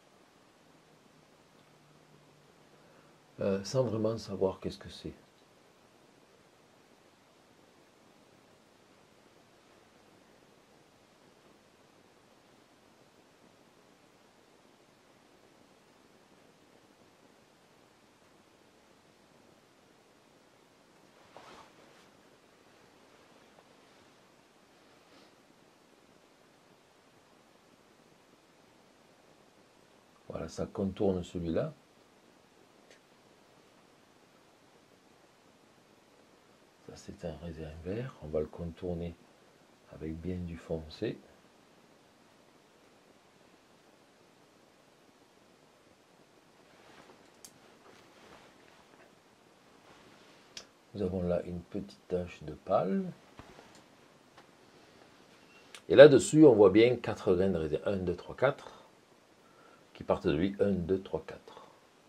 Sans vraiment savoir qu'est-ce que c'est. Voilà, ça contourne celui-là. Ça c'est un raisin vert, on va le contourner avec bien du foncé. Nous avons là une petite tache de pâle. Et là-dessus, on voit bien 4 graines de raisin. 1, 2, 3, 4. Qui partent de lui. 1, 2, 3, 4.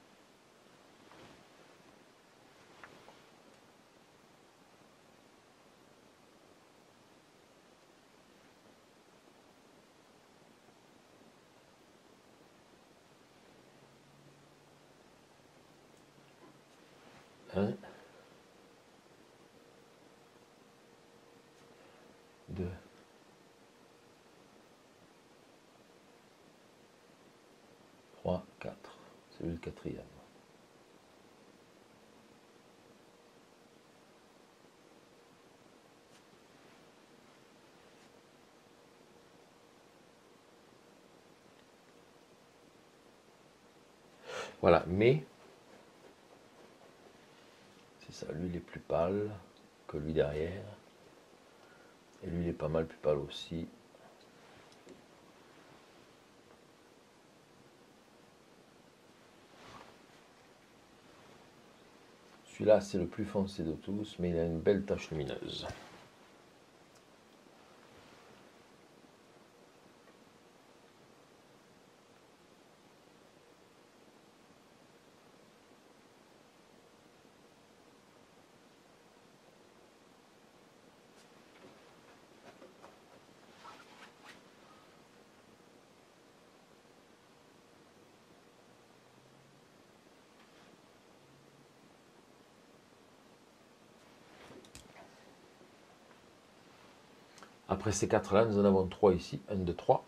Un, 2, 3, 4. C'est le quatrième. Voilà, mais c'est ça, lui il est plus pâle que lui derrière. Et lui il est pas mal plus pâle aussi. Celui-là c'est le plus foncé de tous, mais il a une belle tache lumineuse. Après ces 4-là, nous en avons 3 ici. 1, 2, 3.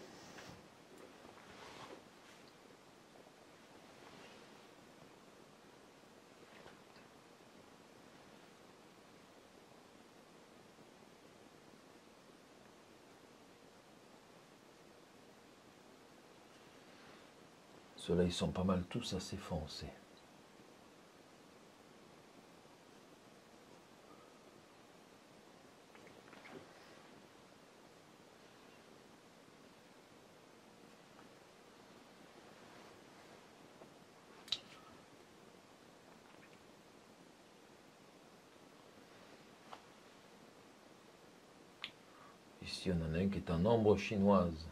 Ceux-là, ils sont pas mal tous assez foncés. Ici, on en a un qui est en ombre chinoise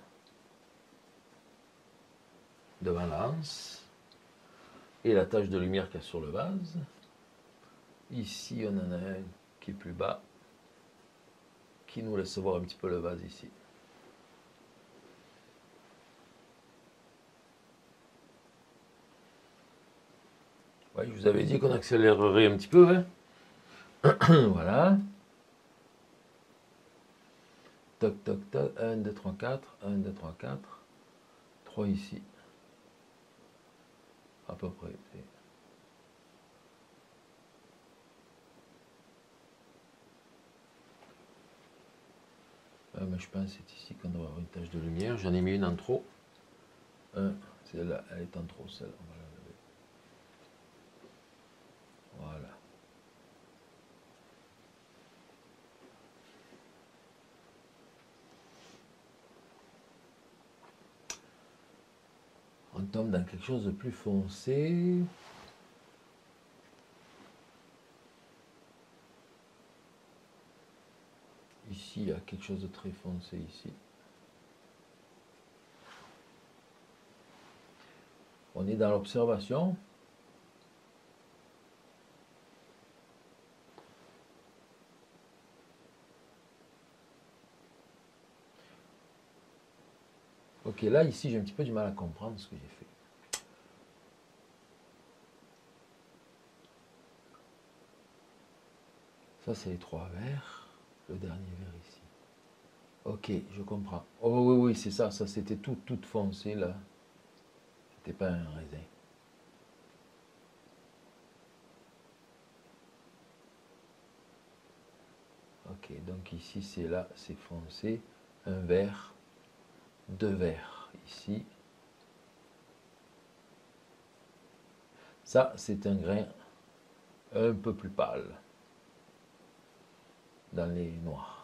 de Valence. Et la tache de lumière qu'il y a sur le vase. Ici, on en a un qui est plus bas, qui nous laisse voir un petit peu le vase ici. Ouais, je vous avais dit qu'on accélérerait un petit peu. Hein. Voilà. Toc, toc, toc. 1, 2, 3, 4. 1, 2, 3, 4. 3 ici. À peu près. Mais je pense que c'est ici qu'on doit avoir une tache de lumière. J'en ai mis une en trop. Celle-là, elle est en trop, celle-là. On va la lever. Voilà. On tombe dans quelque chose de plus foncé. Ici, il y a quelque chose de très foncé ici. On est dans l'observation. Ok, là, ici, j'ai un petit peu du mal à comprendre ce que j'ai fait. Ça, c'est les 3 verres. Le dernier verre ici. Ok, je comprends. Oh oui, oui, c'est ça. Ça, c'était tout foncé, là. C'était pas un raisin. Ok, donc ici, c'est là, c'est foncé. Un verre, 2 verres ici. Ça, c'est un grain un peu plus pâle dans les noirs.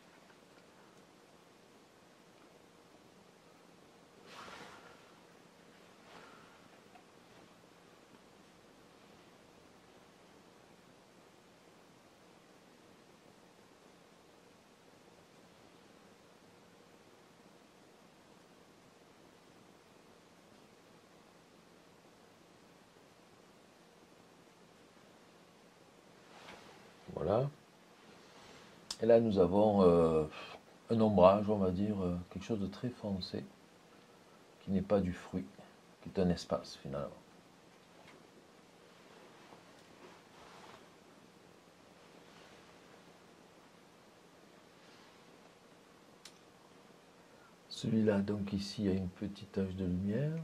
Voilà. Et là, nous avons un ombrage, on va dire, quelque chose de très foncé, qui n'est pas du fruit, qui est un espace finalement. Celui-là, donc ici, il y a une petite tache de lumière.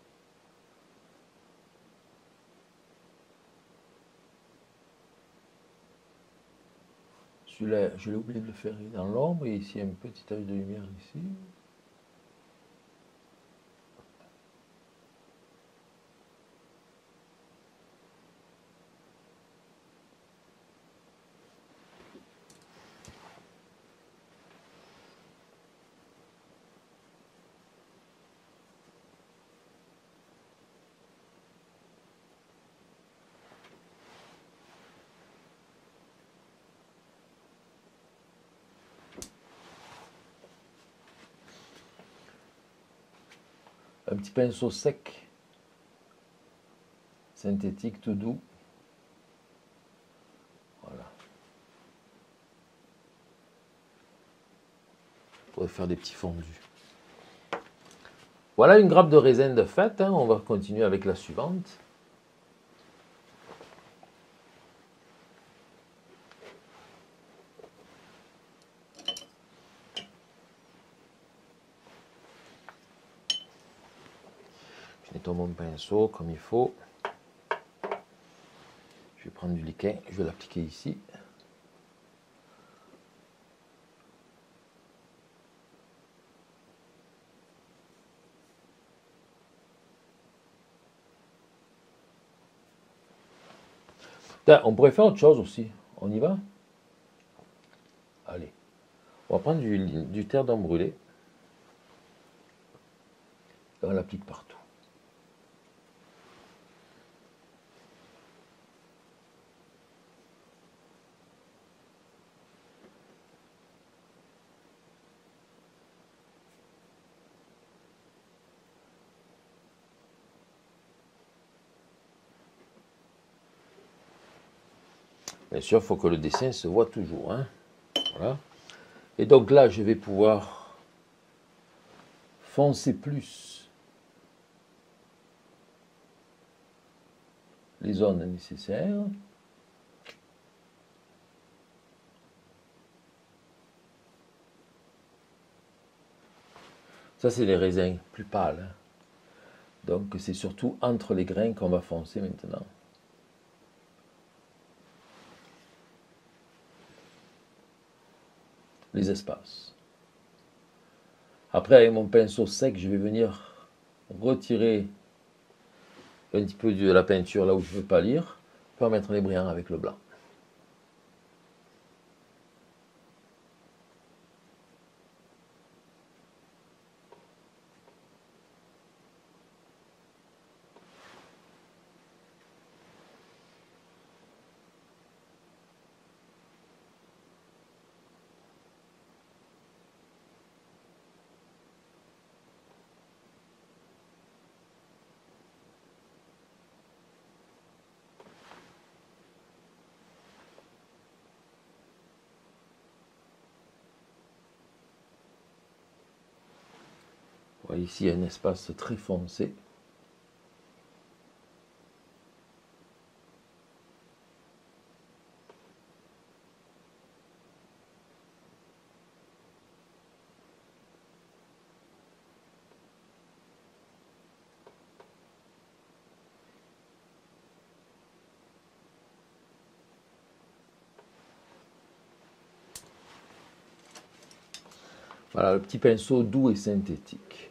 Celui-là, je l'ai oublié de le faire dans l'ombre, et ici, il y a une petite tache de lumière ici. Un petit pinceau sec, synthétique, tout doux. Voilà. Pour faire des petits fondus. Voilà une grappe de raisin de fête. Hein. On va continuer avec la suivante. Je nettoie mon pinceau comme il faut. Je vais prendre du liquide, je vais l'appliquer ici. On pourrait faire autre chose aussi. On y va? Allez. On va prendre du terre d'homme brûlé. Et on l'applique partout. Bien sûr, il faut que le dessin se voit toujours. Hein. Voilà. Et donc là, je vais pouvoir foncer plus les zones nécessaires. Ça, c'est les raisins plus pâles. Hein. Donc, c'est surtout entre les grains qu'on va foncer maintenant. Les espaces. Après, avec mon pinceau sec, je vais venir retirer un petit peu de la peinture là où je ne veux pas lire, pour mettre les brillants avec le blanc. Vous voyez ici, il y a un espace très foncé. Voilà, le petit pinceau doux et synthétique.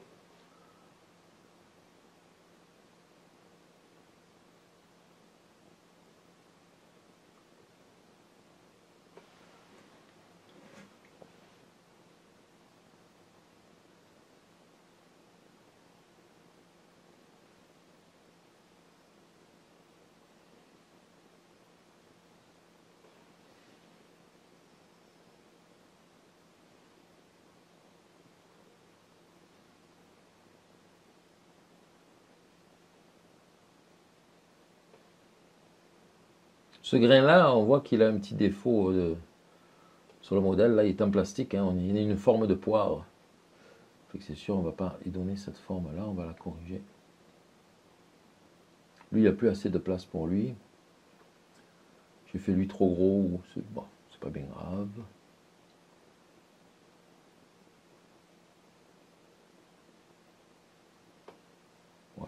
Ce grain-là, on voit qu'il a un petit défaut sur le modèle. Là, il est en plastique, hein, il a une forme de poire. C'est sûr, on ne va pas lui donner cette forme-là, on va la corriger. Lui, il n'y a plus assez de place pour lui. J'ai fait lui trop gros, bon, c'est pas bien grave. Voilà.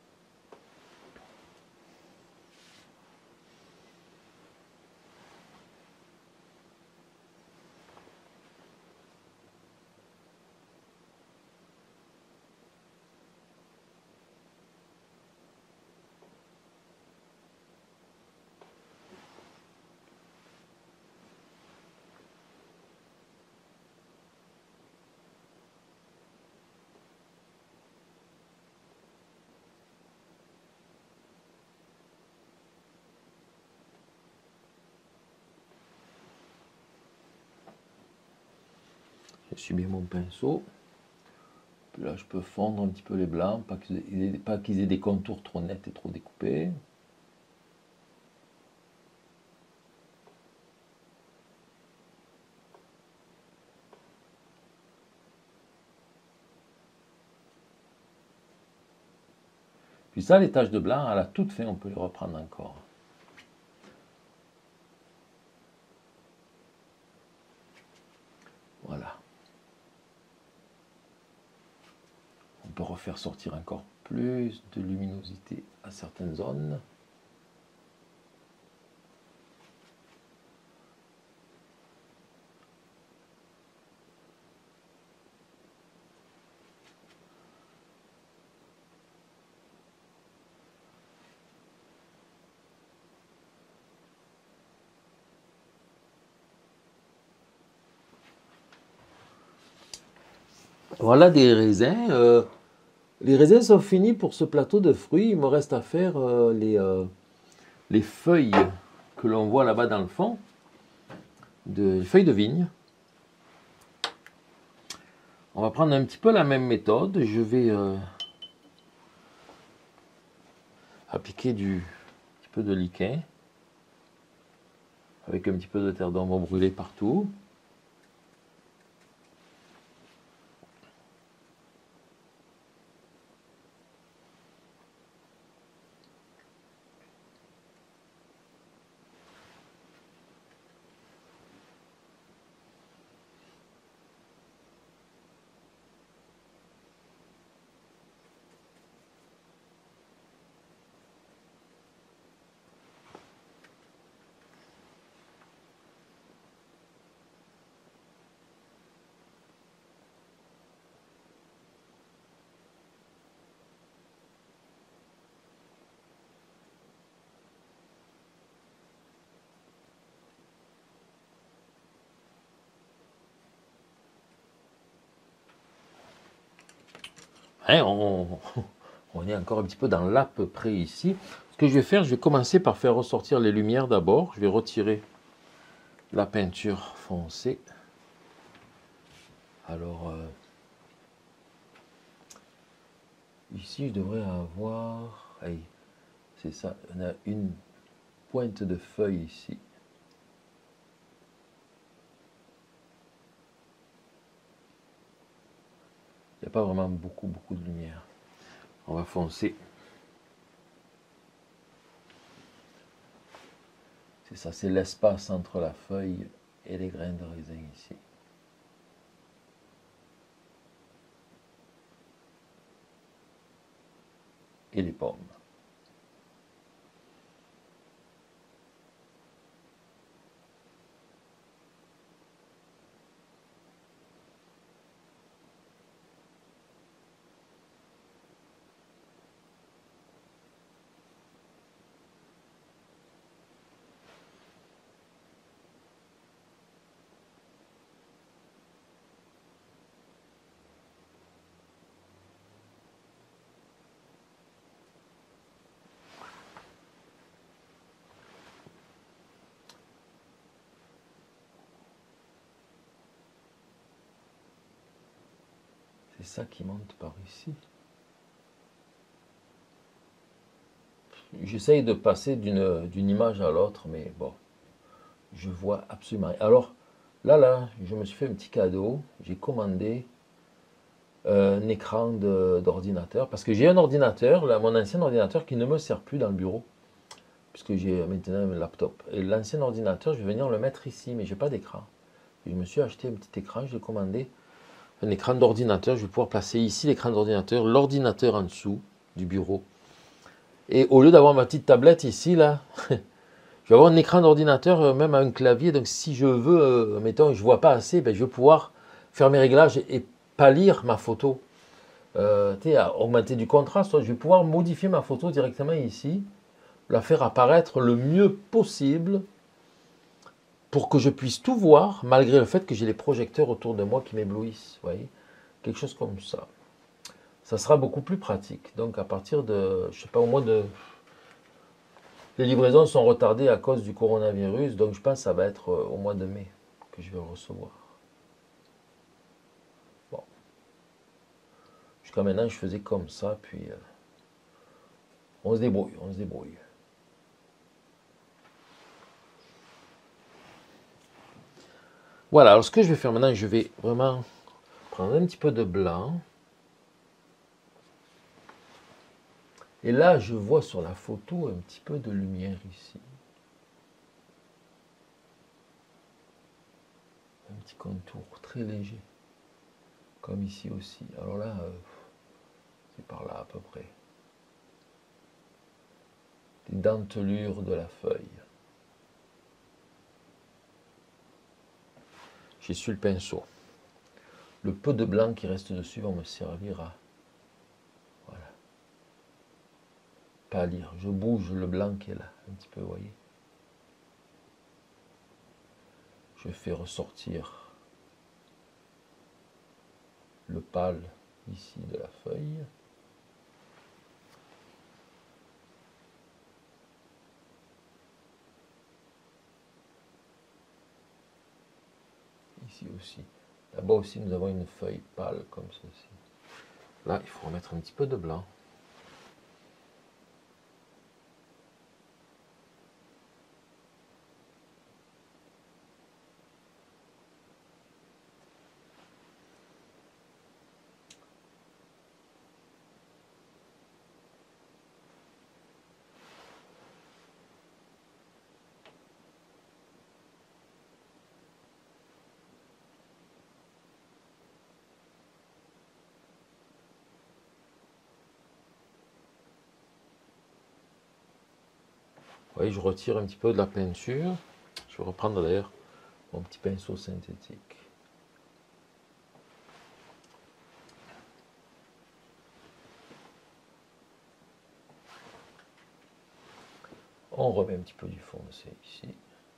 Je suis bien mon pinceau. Puis là, je peux fondre un petit peu les blancs, pas qu'ils aient des contours trop nets et trop découpés. Puis ça, les taches de blanc, à la toute fin, on peut les reprendre encore. Voilà. On peut refaire sortir encore plus de luminosité à certaines zones. Voilà des raisins. Les raisins sont finis pour ce plateau de fruits. Il me reste à faire les feuilles que l'on voit là-bas dans le fond, les feuilles de vigne. On va prendre un petit peu la même méthode. Je vais appliquer un petit peu de liquin avec un petit peu de terre d'ombre brûlée partout. Hein, on est encore un petit peu dans l'à peu près ici. Ce que je vais faire, je vais commencer par faire ressortir les lumières d'abord. Je vais retirer la peinture foncée. Alors, ici, je devrais avoir... Allez, c'est ça, on a une pointe de feuille ici. Il n'y a a pas vraiment beaucoup de lumière. On va foncer. C'est ça, c'est l'espace entre la feuille et les grains de raisin ici. Et les pommes. C'est ça qui monte par ici. J'essaye de passer d'une image à l'autre, mais bon, je vois absolument rien. Alors, là, je me suis fait un petit cadeau. J'ai commandé un écran d'ordinateur, parce que j'ai un ordinateur, là, mon ancien ordinateur, qui ne me sert plus dans le bureau, puisque j'ai maintenant un laptop. Et l'ancien ordinateur, je vais venir le mettre ici, mais je n'ai pas d'écran. Je me suis acheté un petit écran, j'ai commandé un écran d'ordinateur. Je vais pouvoir placer ici l'écran d'ordinateur, l'ordinateur en dessous du bureau. Et au lieu d'avoir ma petite tablette ici, là, je vais avoir un écran d'ordinateur, même un clavier. Donc si je veux, mettons, je ne vois pas assez, ben, je vais pouvoir faire mes réglages et pâlir ma photo. Augmenter du contraste. Je vais pouvoir modifier ma photo directement ici, la faire apparaître le mieux possible pour que je puisse tout voir, malgré le fait que j'ai les projecteurs autour de moi qui m'éblouissent. Vous voyez, quelque chose comme ça. Ça sera beaucoup plus pratique. Donc à partir de, je sais pas, au mois de... Les livraisons sont retardées à cause du coronavirus, donc je pense que ça va être au mois de mai que je vais le recevoir. Bon. Jusqu'à maintenant, je faisais comme ça, puis on se débrouille, on se débrouille. Voilà, alors ce que je vais faire maintenant, je vais vraiment prendre un petit peu de blanc. Et là, je vois sur la photo un petit peu de lumière ici. Un petit contour très léger. Comme ici aussi. Alors là, c'est par là à peu près. Les dentelures de la feuille. J'ai su le pinceau. Le peu de blanc qui reste dessus va me servir à pâlir. Je bouge le blanc qui est là, un petit peu, vous voyez. Je fais ressortir le pâle ici de la feuille. Ici aussi. Là-bas aussi, nous avons une feuille pâle comme ceci. Là, il faut remettre un petit peu de blanc. Vous voyez, je retire un petit peu de la peinture. Je vais reprendre d'ailleurs mon petit pinceau synthétique. On remet un petit peu du foncé ici.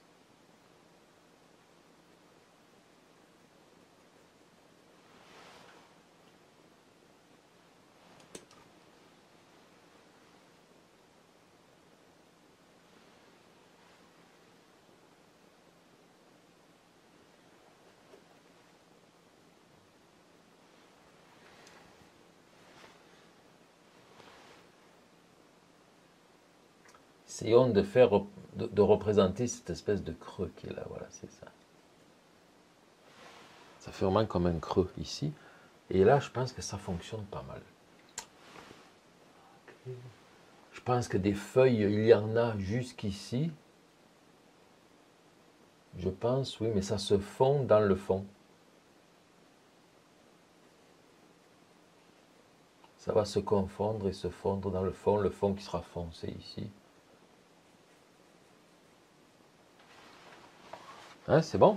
Essayons de représenter cette espèce de creux qui est là, voilà, c'est ça. Ça fait vraiment comme un creux ici. Et là, je pense que ça fonctionne pas mal. Je pense que des feuilles, il y en a jusqu'ici. Je pense, oui, mais ça se fond dans le fond. Ça va se confondre et se fondre dans le fond qui sera foncé ici. Hein, c'est bon?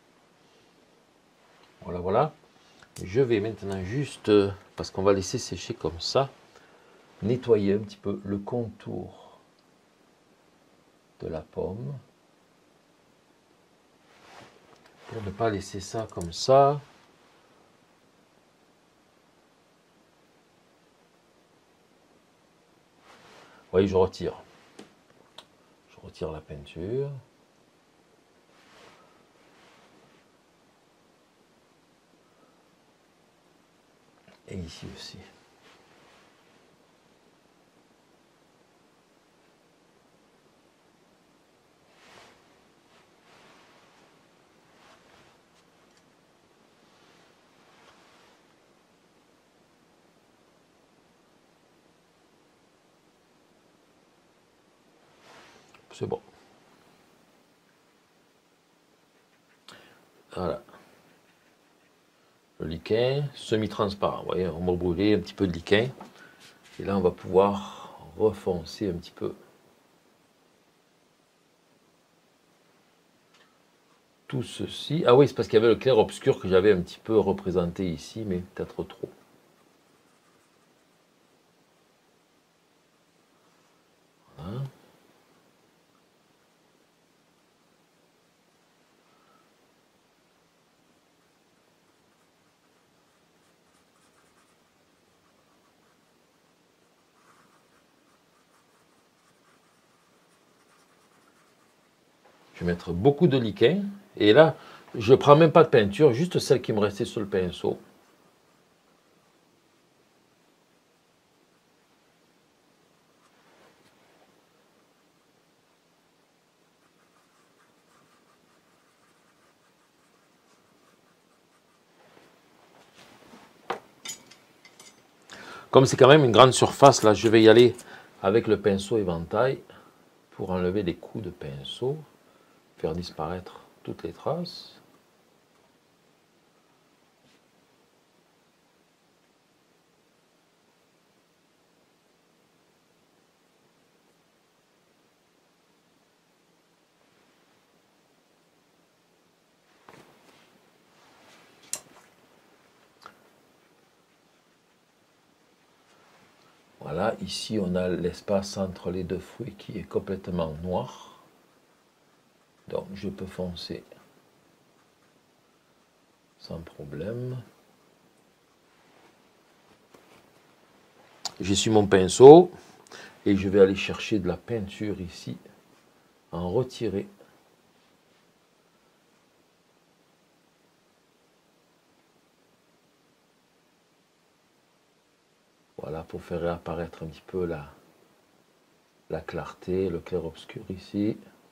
Voilà, voilà. Je vais maintenant juste, parce qu'on va laisser sécher comme ça, nettoyer un petit peu le contour de la pomme. Pour ne pas laisser ça comme ça. Vous voyez, je retire. Je retire la peinture. Et ici aussi. C'est bon. Voilà. Le liquin semi-transparent. Vous voyez, on va brûler un petit peu de liquin. Et là, on va pouvoir refoncer un petit peu tout ceci. Ah oui, c'est parce qu'il y avait le clair-obscur que j'avais un petit peu représenté ici, mais peut-être trop. Voilà. Je vais mettre beaucoup de liquin. Et là, je ne prends même pas de peinture, juste celle qui me restait sur le pinceau. Comme c'est quand même une grande surface, là, je vais y aller avec le pinceau éventail pour enlever des coups de pinceau, faire disparaître toutes les traces. Voilà, ici on a l'espace entre les deux fruits qui est complètement noir. Donc je peux foncer sans problème. J'essuie mon pinceau et je vais aller chercher de la peinture ici, en retirer. Voilà, pour faire réapparaître un petit peu la clarté, le clair-obscur ici.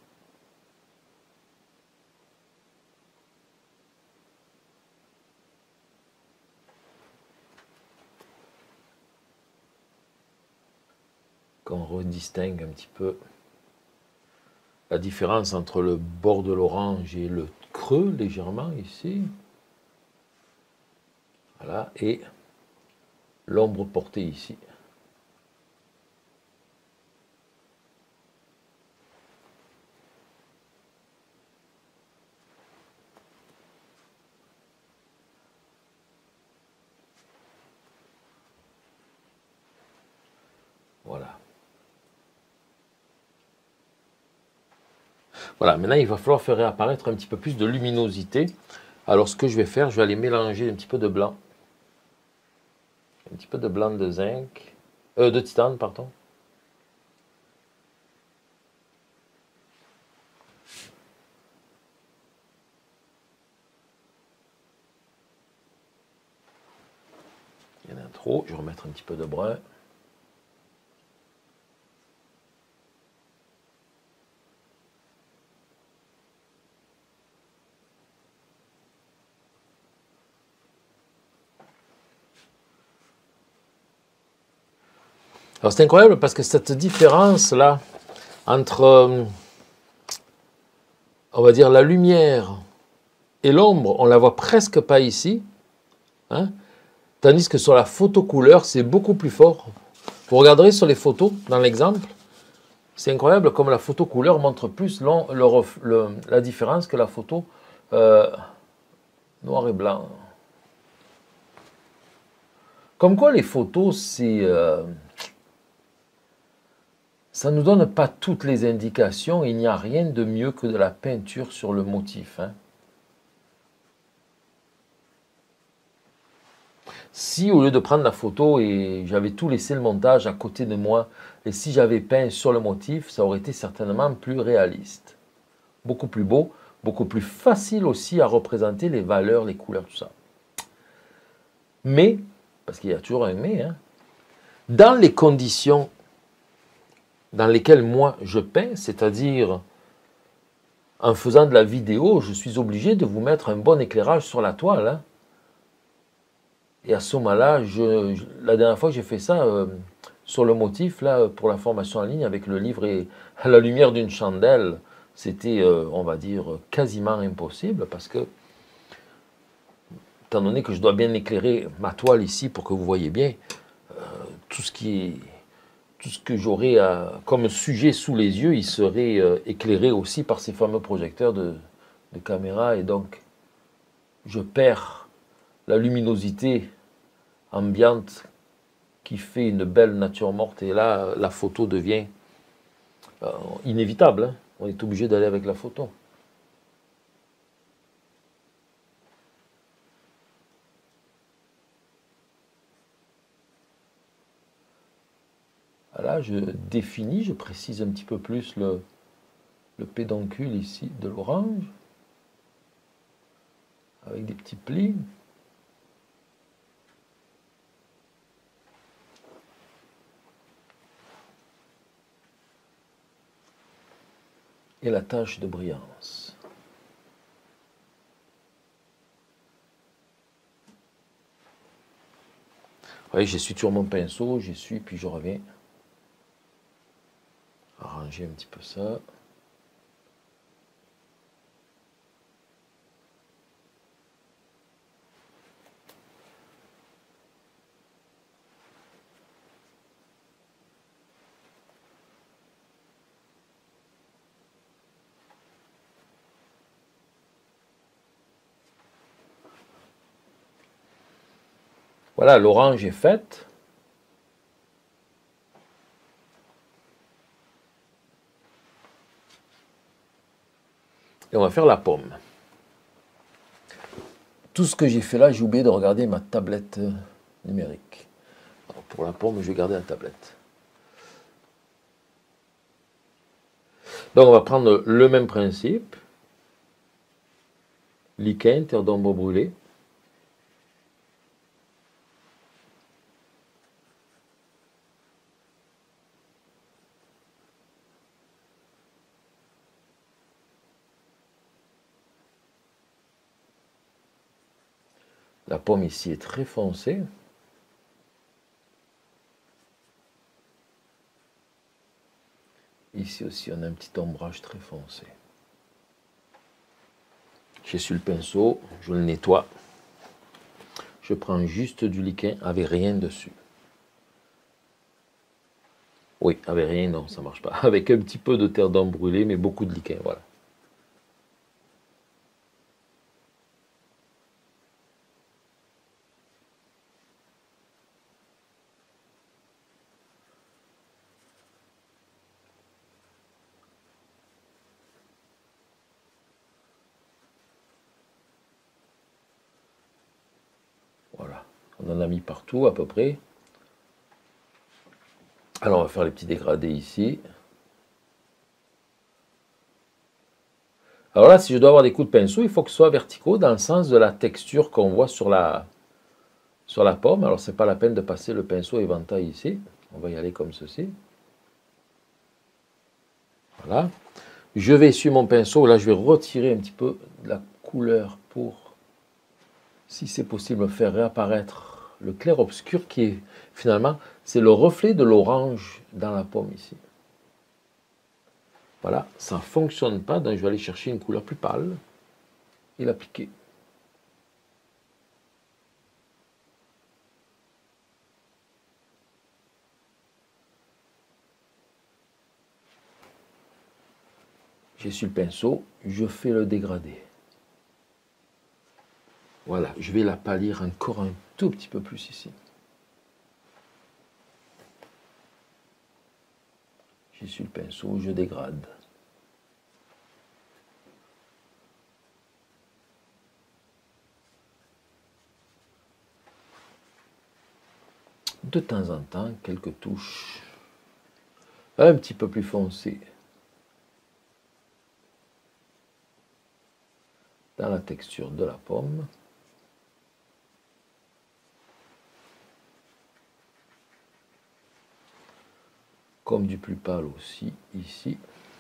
Qu'on redistingue un petit peu la différence entre le bord de l'orange et le creux légèrement ici. Voilà, et l'ombre portée ici. Voilà. Voilà, maintenant il va falloir faire réapparaître un petit peu plus de luminosité. Alors ce que je vais faire, je vais aller mélanger un petit peu de blanc. Un petit peu de blanc de zinc. De titane, pardon. Il y en a trop, je vais remettre un petit peu de brun. Alors c'est incroyable parce que cette différence-là entre, on va dire, la lumière et l'ombre, on ne la voit presque pas ici, hein, tandis que sur la photo couleur, c'est beaucoup plus fort. Vous regarderez sur les photos, dans l'exemple, c'est incroyable comme la photo couleur montre plus la différence que la photo noir et blanc. Comme quoi les photos, ça ne nous donne pas toutes les indications. Il n'y a rien de mieux que de la peinture sur le motif. Hein. Si au lieu de prendre la photo et j'avais tout laissé le montage à côté de moi, et si j'avais peint sur le motif, ça aurait été certainement plus réaliste. Beaucoup plus beau, beaucoup plus facile aussi à représenter les valeurs, les couleurs, tout ça. Mais, parce qu'il y a toujours un mais, hein, dans les conditions dans lesquelles moi je peins, c'est-à-dire en faisant de la vidéo, je suis obligé de vous mettre un bon éclairage sur la toile. Hein. Et à ce moment-là, la dernière fois que j'ai fait ça, sur le motif, là, pour la formation en ligne, avec le livre et à la lumière d'une chandelle, c'était, on va dire, quasiment impossible, parce que, étant donné que je dois bien éclairer ma toile ici pour que vous voyez bien, tout ce que j'aurais comme sujet sous les yeux, il serait éclairé aussi par ces fameux projecteurs de caméra, et donc je perds la luminosité ambiante qui fait une belle nature morte, et là la photo devient inévitable, hein. On est obligé d'aller avec la photo. Là je définis, je précise un petit peu plus le pédoncule ici de l'orange avec des petits plis. Et la tache de brillance. Oui, j'essuie toujours mon pinceau, j'essuie, puis je reviens. Arranger un petit peu ça. Voilà, l'orange est faite. Et on va faire la pomme. Tout ce que j'ai fait là, j'ai oublié de regarder ma tablette numérique. Alors pour la pomme, je vais garder la tablette. Donc on va prendre le même principe. Lichen, terre d'ombre brûlée. La pomme ici est très foncée. Ici aussi, on a un petit ombrage très foncé. J'essuie le pinceau, je le nettoie. Je prends juste du lichen avec rien dessus. Oui, avec rien, non, ça ne marche pas. Avec un petit peu de terre d'ombre brûlée, mais beaucoup de lichen, voilà. Voilà, on en a mis partout à peu près. Alors on va faire les petits dégradés ici. Alors là, si je dois avoir des coups de pinceau, il faut que ce soit verticaux dans le sens de la texture qu'on voit sur la pomme. Alors c'est pas la peine de passer le pinceau éventail ici. On va y aller comme ceci. Voilà. Je vais essuyer mon pinceau. Là, je vais retirer un petit peu de la couleur pour, si c'est possible, faire réapparaître le clair-obscur qui est finalement c'est le reflet de l'orange dans la pomme ici. Voilà, ça ne fonctionne pas, donc je vais aller chercher une couleur plus pâle et l'appliquer. J'ai sur le pinceau, je fais le dégradé. Voilà, je vais la pâlir encore un tout petit peu plus ici. J'ai sur le pinceau, je dégrade. De temps en temps, quelques touches un petit peu plus foncées dans la texture de la pomme. Comme du plus pâle aussi, ici.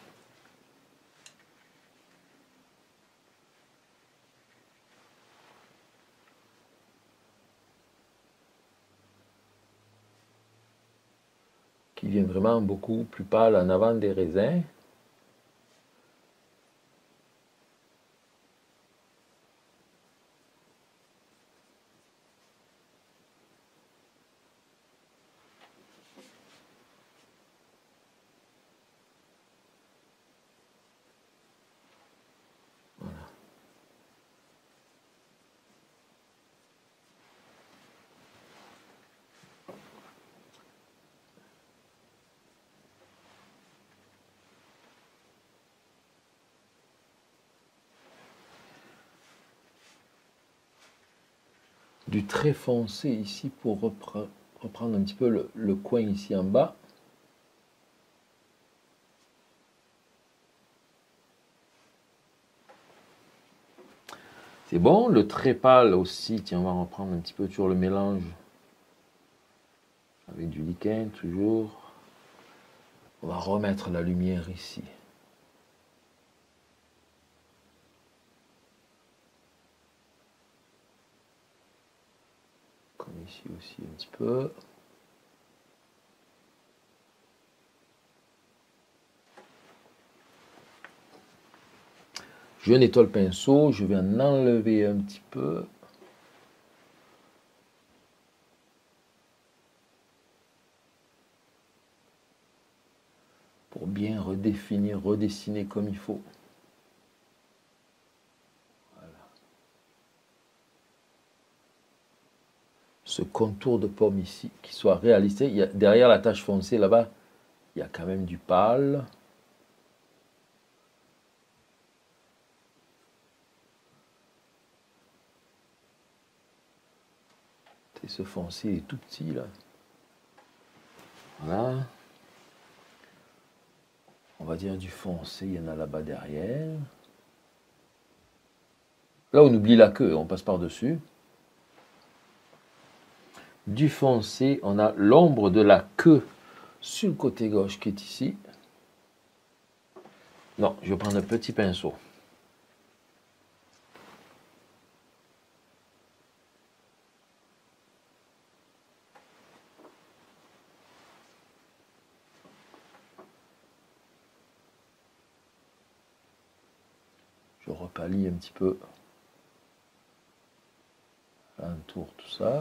Qui vient vraiment beaucoup plus pâle en avant des raisins. Du très foncé ici pour reprendre un petit peu le coin ici en bas. C'est bon, le très pâle aussi, tiens, on va reprendre un petit peu toujours le mélange avec du lichen toujours. On va remettre la lumière ici. Comme ici aussi un petit peu. Je nettoie le pinceau, je vais en enlever un petit peu. Pour bien redéfinir, redessiner comme il faut. Voilà. Ce contour de pomme ici, qui soit réaliste. Il y a, derrière la tache foncée là-bas, il y a quand même du pâle. Et ce foncé est tout petit là. Voilà. On va dire du foncé, il y en a là-bas derrière. Là, on oublie la queue, on passe par-dessus. Du foncé, on a l'ombre de la queue sur le côté gauche qui est ici. Non, je vais prendre un petit pinceau. Je repâlis un petit peu. Entoure tout ça.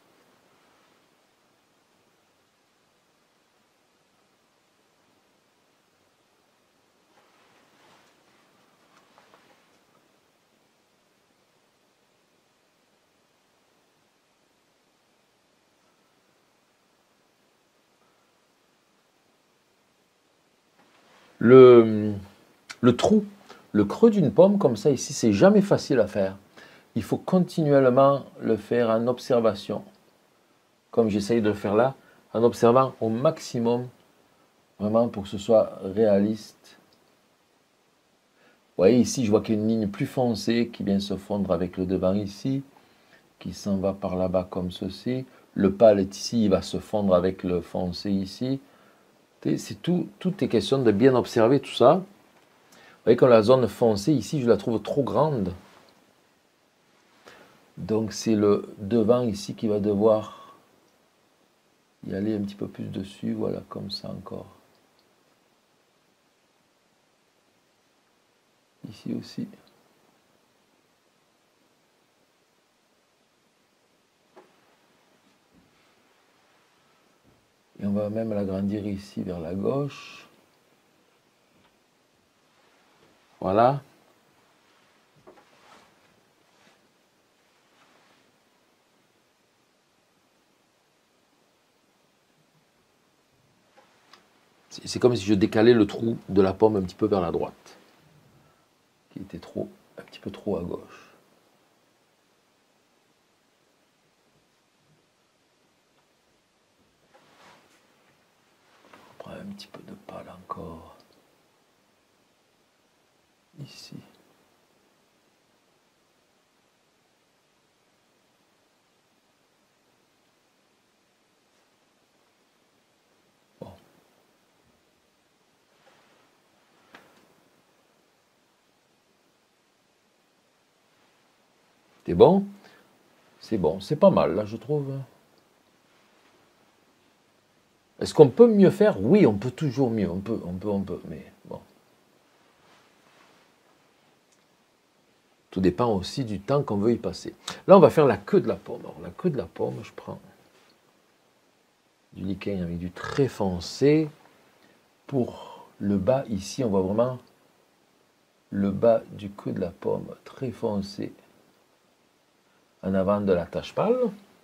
Le trou, le creux d'une pomme comme ça ici, c'est jamais facile à faire. Il faut continuellement le faire en observation, comme j'essaye de le faire là, en observant au maximum, vraiment pour que ce soit réaliste. Vous voyez ici, je vois qu'il y a une ligne plus foncée qui vient se fondre avec le devant ici, qui s'en va par là-bas comme ceci. Le pâle est ici, il va se fondre avec le foncé ici. C'est tout est question de bien observer tout ça. Vous voyez que la zone foncée ici, je la trouve trop grande. Donc c'est le devant ici qui va devoir y aller un petit peu plus dessus, voilà, comme ça encore. Ici aussi. Et on va même l'agrandir ici vers la gauche. Voilà. C'est comme si je décalais le trou de la pomme un petit peu vers la droite, qui était un petit peu trop à gauche. On prend un petit peu de pâle encore. Ici. Bon. C'est bon? C'est bon, c'est pas mal là je trouve. Est-ce qu'on peut mieux faire? Oui, on peut toujours mieux, on peut, mais bon. Tout dépend aussi du temps qu'on veut y passer. Là, on va faire la queue de la pomme. Alors, la queue de la pomme, je prends du lichen avec du très foncé. Pour le bas, ici, on voit vraiment le bas du queue de la pomme très foncé en avant de la tache pâle.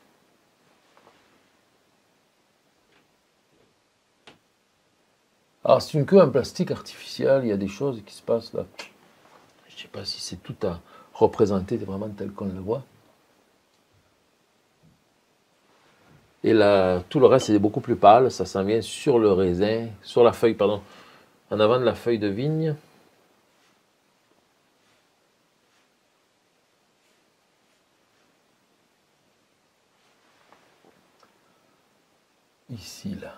Alors, c'est une queue en plastique artificiel. Il y a des choses qui se passent là. Je ne sais pas si c'est tout à représenter vraiment tel qu'on le voit. Et là, tout le reste est beaucoup plus pâle. Ça s'en vient sur le raisin, sur la feuille, pardon, en avant de la feuille de vigne. Ici, là.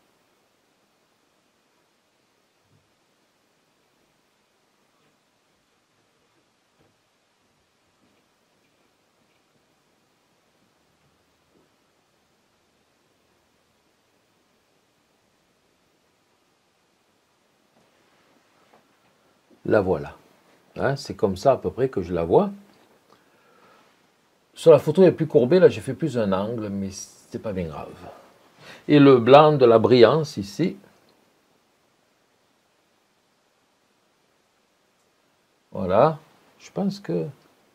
La voilà. Hein, c'est comme ça à peu près que je la vois. Sur la photo, elle est plus courbée. Là, j'ai fait plus un angle, mais c'est pas bien grave. Et le blanc de la brillance ici. Voilà. Je pense que... Vous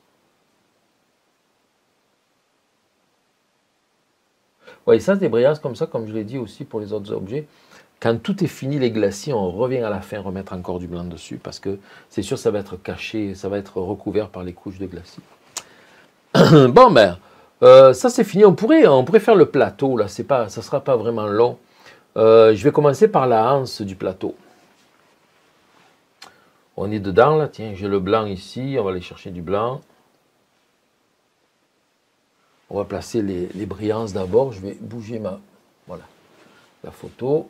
voyez, ça, des brillances comme ça, comme je l'ai dit aussi pour les autres objets. Quand tout est fini, les glacis, on revient à la fin remettre encore du blanc dessus parce que c'est sûr ça va être caché, ça va être recouvert par les couches de glacis. Bon, ben, ça c'est fini. On pourrait faire le plateau, là. Ça ne sera pas vraiment long. Je vais commencer par la hanse du plateau. On est dedans, là. Tiens, j'ai le blanc ici. On va aller chercher du blanc. On va placer les brillances d'abord. Je vais bouger voilà, la photo.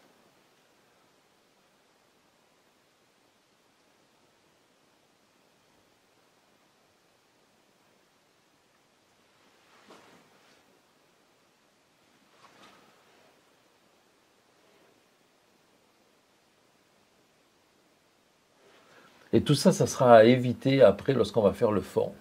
Et tout ça, ça sera à éviter après lorsqu'on va faire le fond.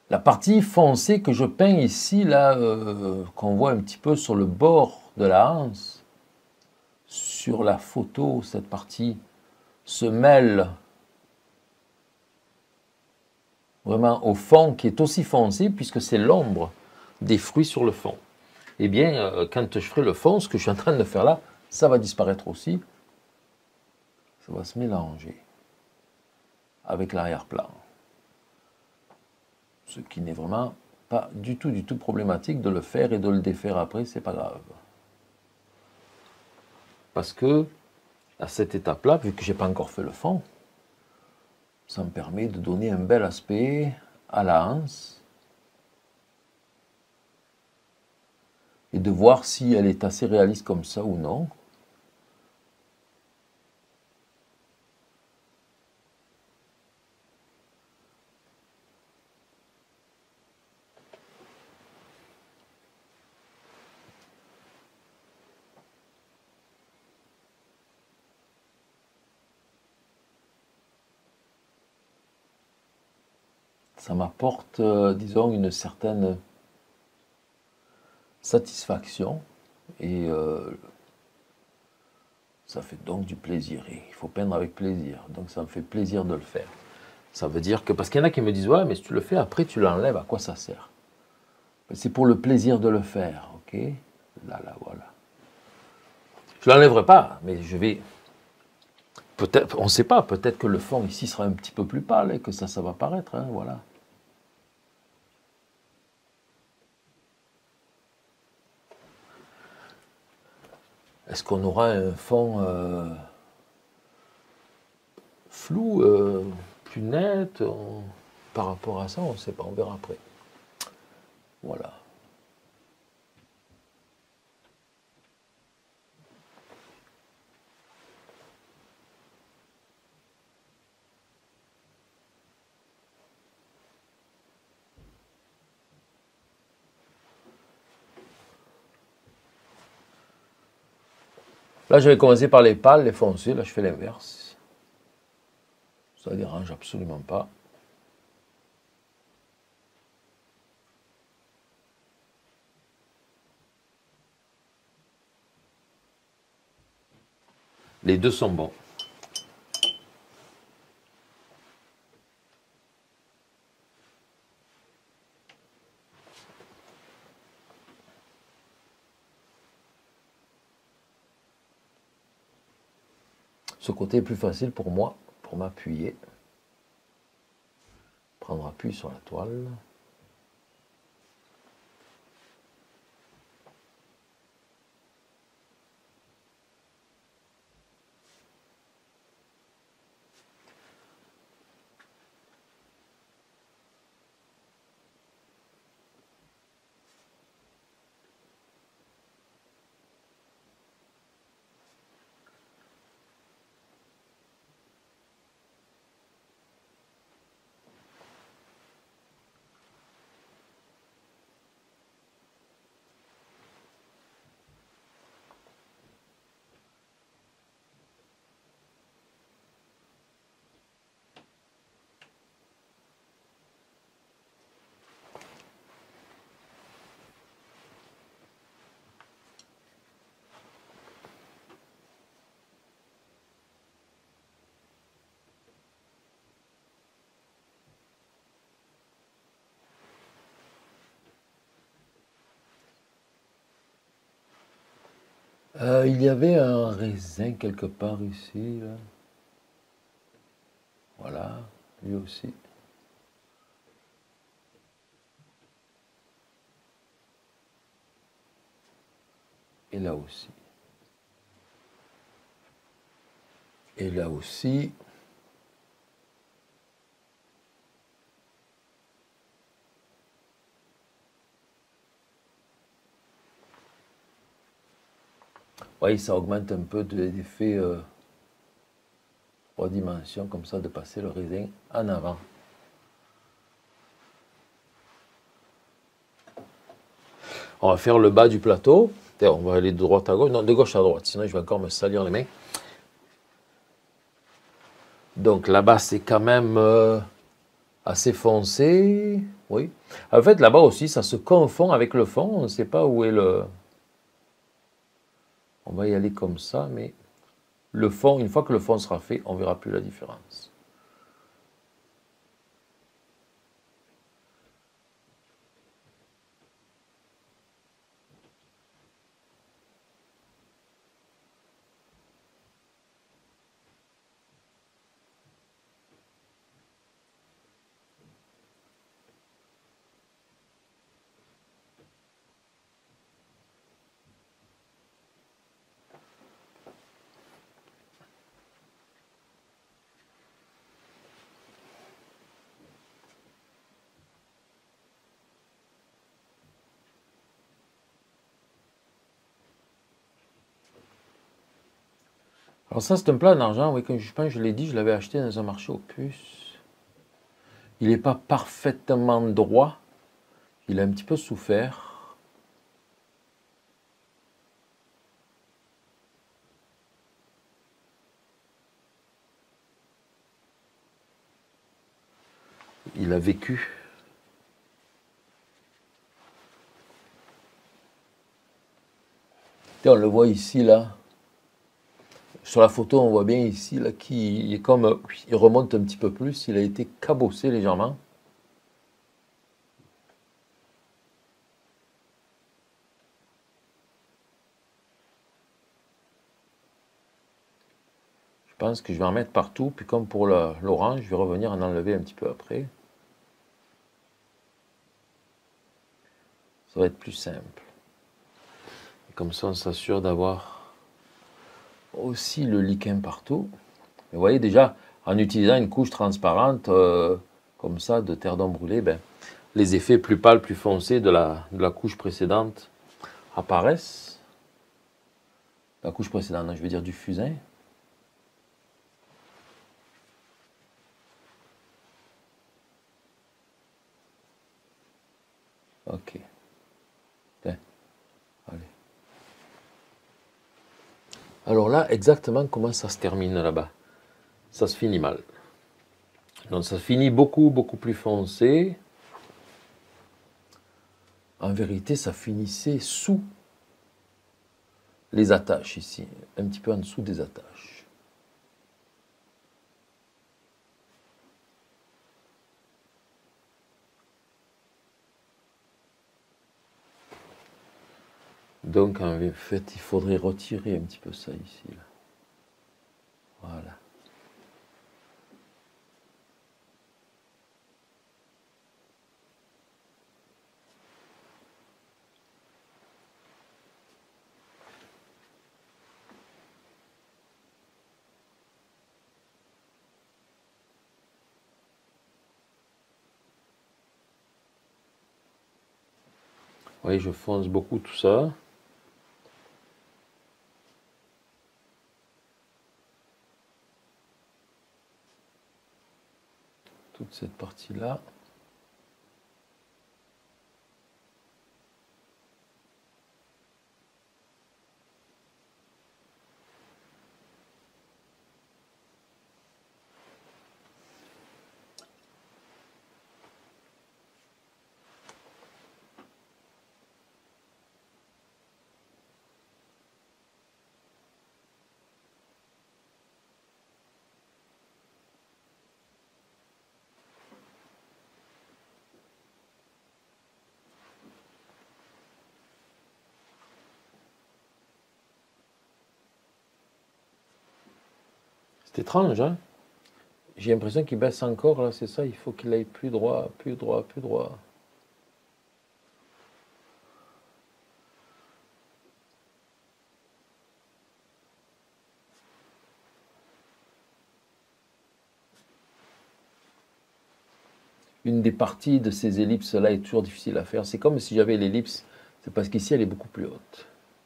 La partie foncée que je peins ici, là, qu'on voit un petit peu sur le bord de la hanse, sur la photo, cette partie se mêle vraiment au fond qui est aussi foncé puisque c'est l'ombre des fruits sur le fond. Eh bien, quand je ferai le fond, ce que je suis en train de faire là, ça va disparaître aussi. Ça va se mélanger avec l'arrière-plan. Ce qui n'est vraiment pas du tout problématique de le faire et de le défaire après, c'est pas grave. Parce que, à cette étape-là, vu que j'ai pas encore fait le fond, ça me permet de donner un bel aspect à la hanse et de voir si elle est assez réaliste comme ça ou non. Ça m'apporte, disons, une certaine satisfaction et ça fait donc du plaisir. Et il faut peindre avec plaisir, donc ça me fait plaisir de le faire. Ça veut dire que, parce qu'il y en a qui me disent, ouais, mais si tu le fais, après tu l'enlèves, à quoi ça sert? C'est pour le plaisir de le faire, ok? Là, voilà. Je ne l'enlèverai pas, mais je vais... Peut-être, on ne sait pas, peut-être que le fond ici sera un petit peu plus pâle et que ça va paraître, hein, voilà. Est-ce qu'on aura un fond flou, plus net par rapport à ça? On ne sait pas, on verra après. Voilà. Là, j'avais commencé par les pâles, les foncés. Là, je fais l'inverse. Ça ne dérange absolument pas. Les deux sont bons. Ce côté est plus facile pour moi, pour m'appuyer. Prendre appui sur la toile. Il y avait un raisin quelque part ici, là. Voilà, lui aussi. Et là aussi. Et là aussi. Oui, ça augmente un peu l'effet 3 dimensions, comme ça, de passer le raisin en avant. On va faire le bas du plateau. On va aller de droite à gauche, non, de gauche à droite, sinon je vais encore me salir les mains. Donc là-bas, c'est quand même assez foncé. Oui. En fait, là-bas aussi, ça se confond avec le fond. On ne sait pas où est le... On va y aller comme ça, mais le fond, une fois que le fond sera fait, on ne verra plus la différence. Alors ça, c'est un plat en argent, oui, comme je pense que je l'ai dit, je l'avais acheté dans un marché aux puces. Il n'est pas parfaitement droit, il a un petit peu souffert. Il a vécu. Et on le voit ici, là. Sur la photo, on voit bien ici, là, qu'il est comme, il remonte un petit peu plus. Il a été cabossé légèrement. Je pense que je vais en mettre partout. Puis comme pour l'orange, je vais revenir en enlever un petit peu après. Ça va être plus simple. Et comme ça, on s'assure d'avoir aussi le liquin partout. Mais vous voyez déjà, en utilisant une couche transparente, comme ça, de terre d'homme brûlée, ben, les effets plus pâles, plus foncés de la couche précédente apparaissent. La couche précédente, je veux dire du fusain. Ok. Bien. Allez. Alors là, exactement comment ça se termine là-bas? Ça se finit mal. Donc ça finit beaucoup, beaucoup plus foncé. En vérité, ça finissait sous les attaches ici, un petit peu en dessous des attaches. Donc en fait, il faudrait retirer un petit peu ça ici. Là. Voilà. Vous voyez, je fonce beaucoup tout ça. Toute cette partie-là. C'est étrange, hein? J'ai l'impression qu'il baisse encore, là, c'est ça, il faut qu'il aille plus droit, plus droit, plus droit. Une des parties de ces ellipses-là est toujours difficile à faire. C'est comme si j'avais l'ellipse, c'est parce qu'ici, elle est beaucoup plus haute.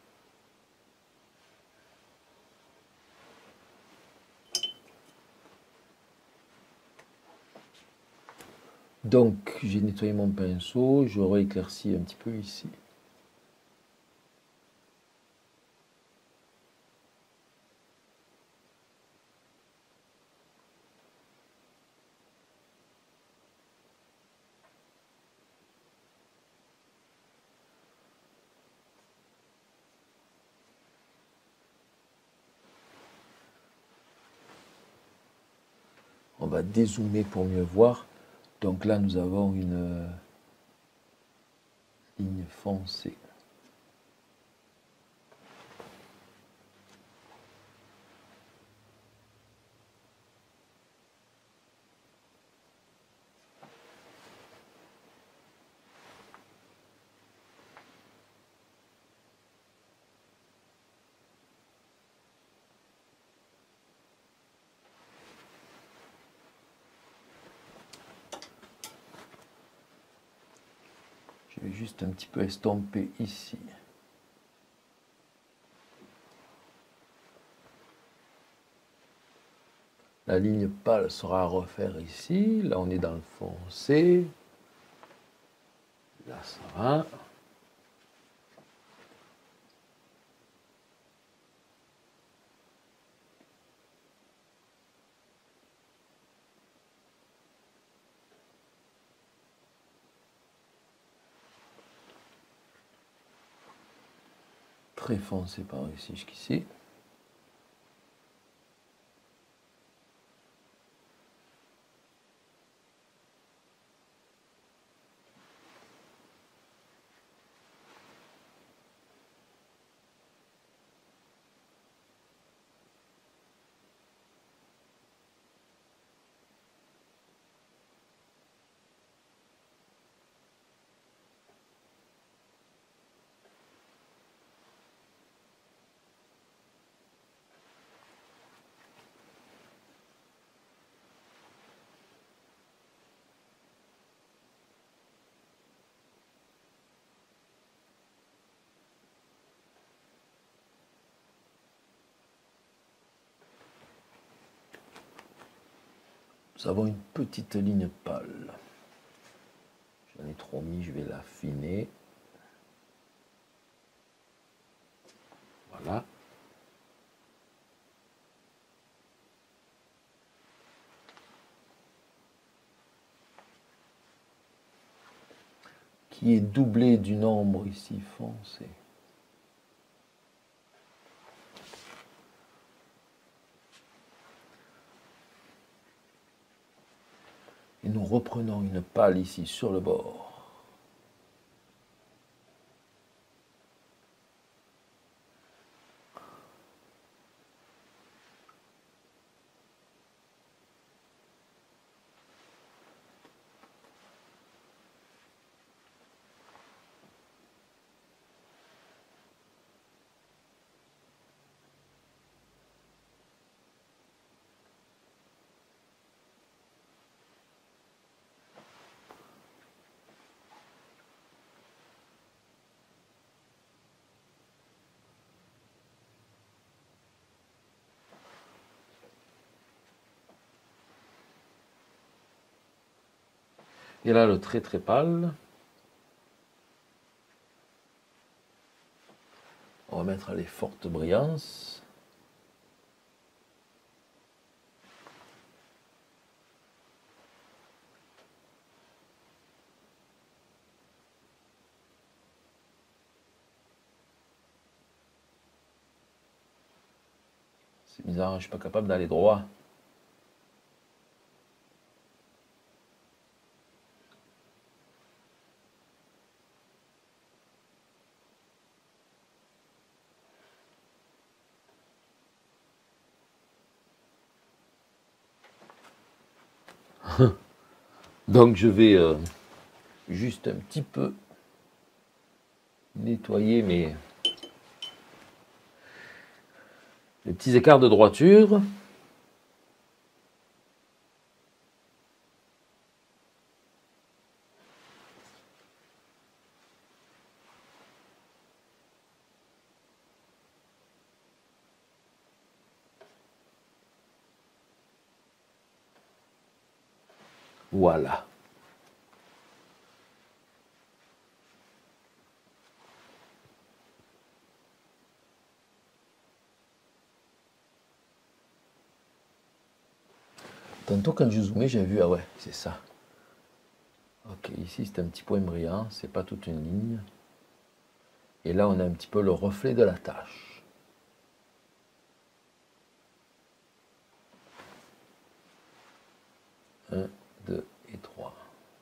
Donc, j'ai nettoyé mon pinceau, je rééclaircis un petit peu ici. On va dézoomer pour mieux voir. Donc là, nous avons une ligne foncée. Je vais juste un petit peu estomper ici. La ligne pâle sera à refaire ici. Là, on est dans le foncé. Là, ça va. Très foncé par ici jusqu'ici. Nous avons une petite ligne pâle. J'en ai trop mis, je vais l'affiner. Voilà. Qui est doublé du nombre ici foncé. Et nous reprenons une pâle ici sur le bord. Et là, le très très pâle. On va mettre les fortes brillances. C'est bizarre, je ne suis pas capable d'aller droit. Donc je vais juste un petit peu nettoyer les petits écarts de droiture. Voilà. Tantôt quand je zoomais, j'ai vu, ah ouais, c'est ça. Ok, ici c'est un petit point brillant, c'est pas toute une ligne. Et là on a un petit peu le reflet de la tache. 1, 2 et 3.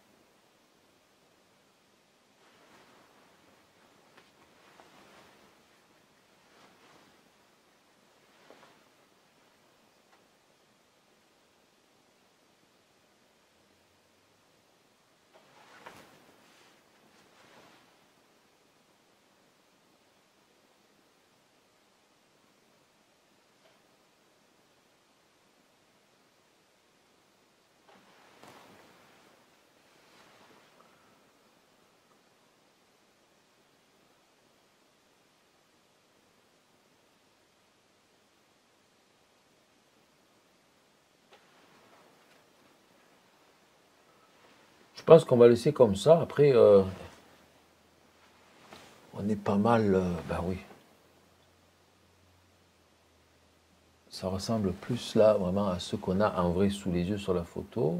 Je pense qu'on va laisser comme ça. Après, on est pas mal. Ben oui. Ça ressemble plus là vraiment à ce qu'on a en vrai sous les yeux sur la photo.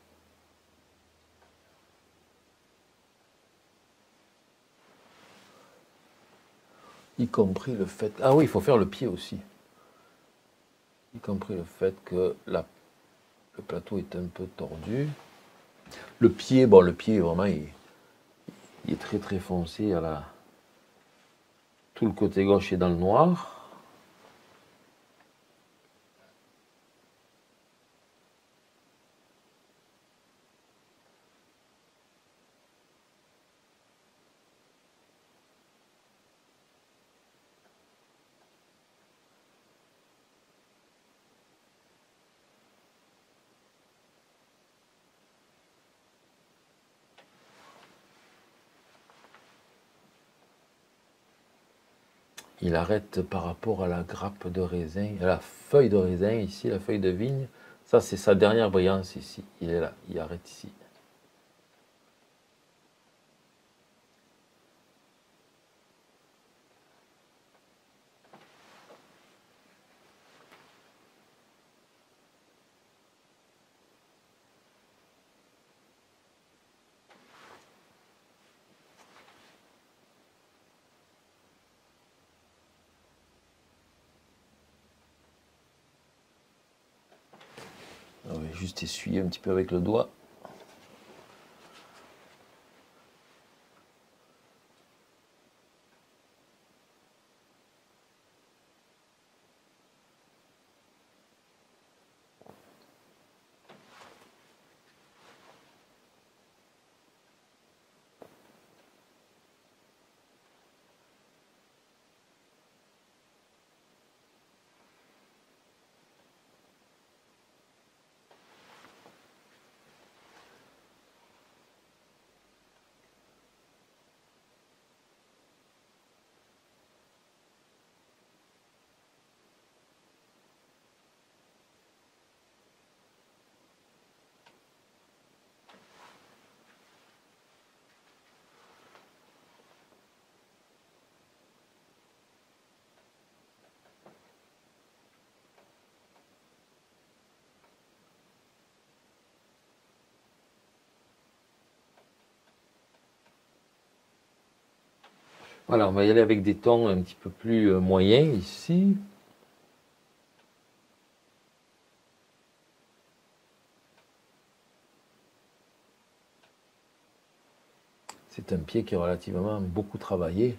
Y compris le fait... Ah oui, il faut faire le pied aussi. Y compris le fait que le plateau est un peu tordu. Le pied, bon, le pied vraiment, il est très très foncé. Tout le côté gauche est dans le noir. Il arrête par rapport à la grappe de raisin, à la feuille de raisin ici, la feuille de vigne. Ça, c'est sa dernière brillance ici. Il est là, il arrête ici. On va juste essuyer un petit peu avec le doigt. Voilà, on va y aller avec des tons un petit peu plus moyens ici. C'est un pied qui est relativement beaucoup travaillé.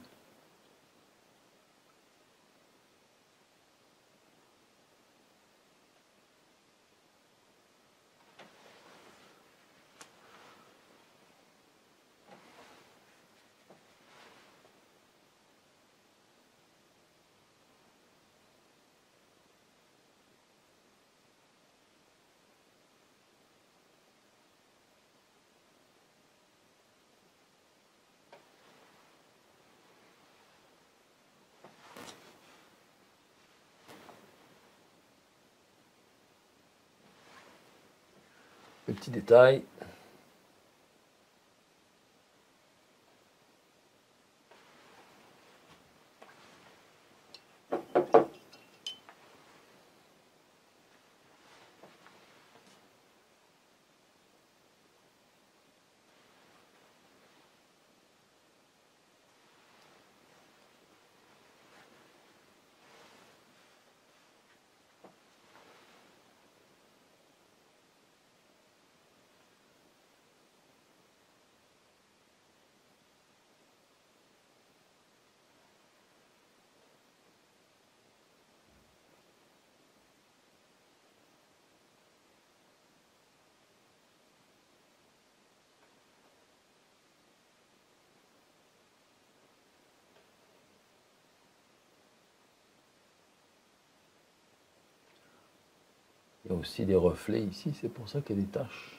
Le petit détail. Il y a aussi des reflets ici, c'est pour ça qu'il y a des taches.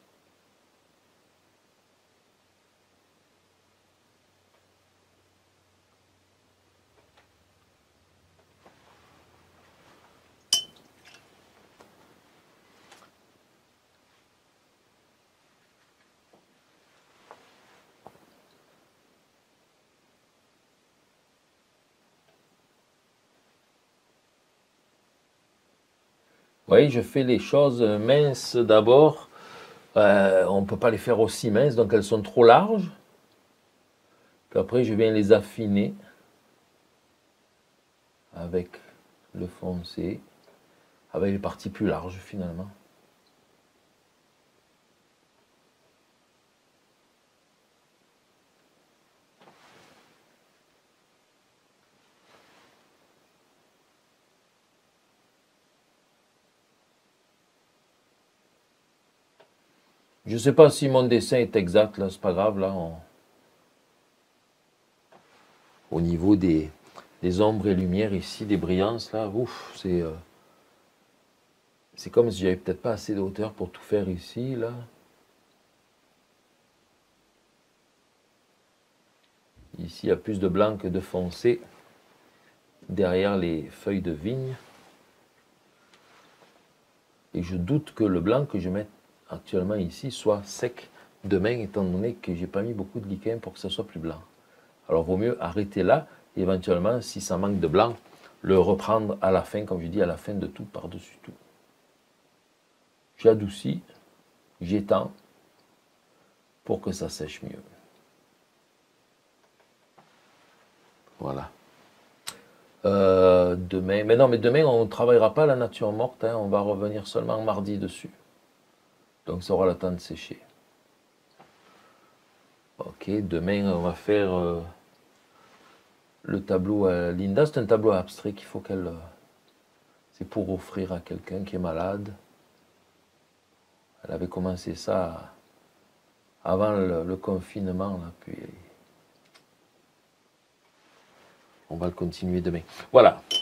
Oui, je fais les choses minces d'abord. On ne peut pas les faire aussi minces, donc elles sont trop larges. Puis après, je viens les affiner avec le foncé, avec les parties plus larges finalement. Je ne sais pas si mon dessin est exact, là, c'est pas grave, là. Au niveau des ombres et lumières ici, des brillances, là, ouf, c'est comme si j'avais peut-être pas assez de hauteur pour tout faire ici, là. Ici, il y a plus de blanc que de foncé derrière les feuilles de vigne. Et je doute que le blanc que je mets actuellement ici soit sec demain, étant donné que j'ai pas mis beaucoup de liquin pour que ça soit plus blanc. Alors, vaut mieux arrêter là, et éventuellement, si ça manque de blanc, le reprendre à la fin, comme je dis, à la fin de tout, par-dessus tout. J'adoucis, j'étends pour que ça sèche mieux. Voilà. Demain, mais non, mais demain, on ne travaillera pas la nature morte, hein, on va revenir seulement mardi dessus. Donc, ça aura le temps de sécher. Ok, demain, on va faire le tableau à Linda. C'est un tableau abstrait qu'il faut qu'elle... c'est pour offrir à quelqu'un qui est malade. Elle avait commencé ça avant le confinement, là, puis on va le continuer demain. Voilà.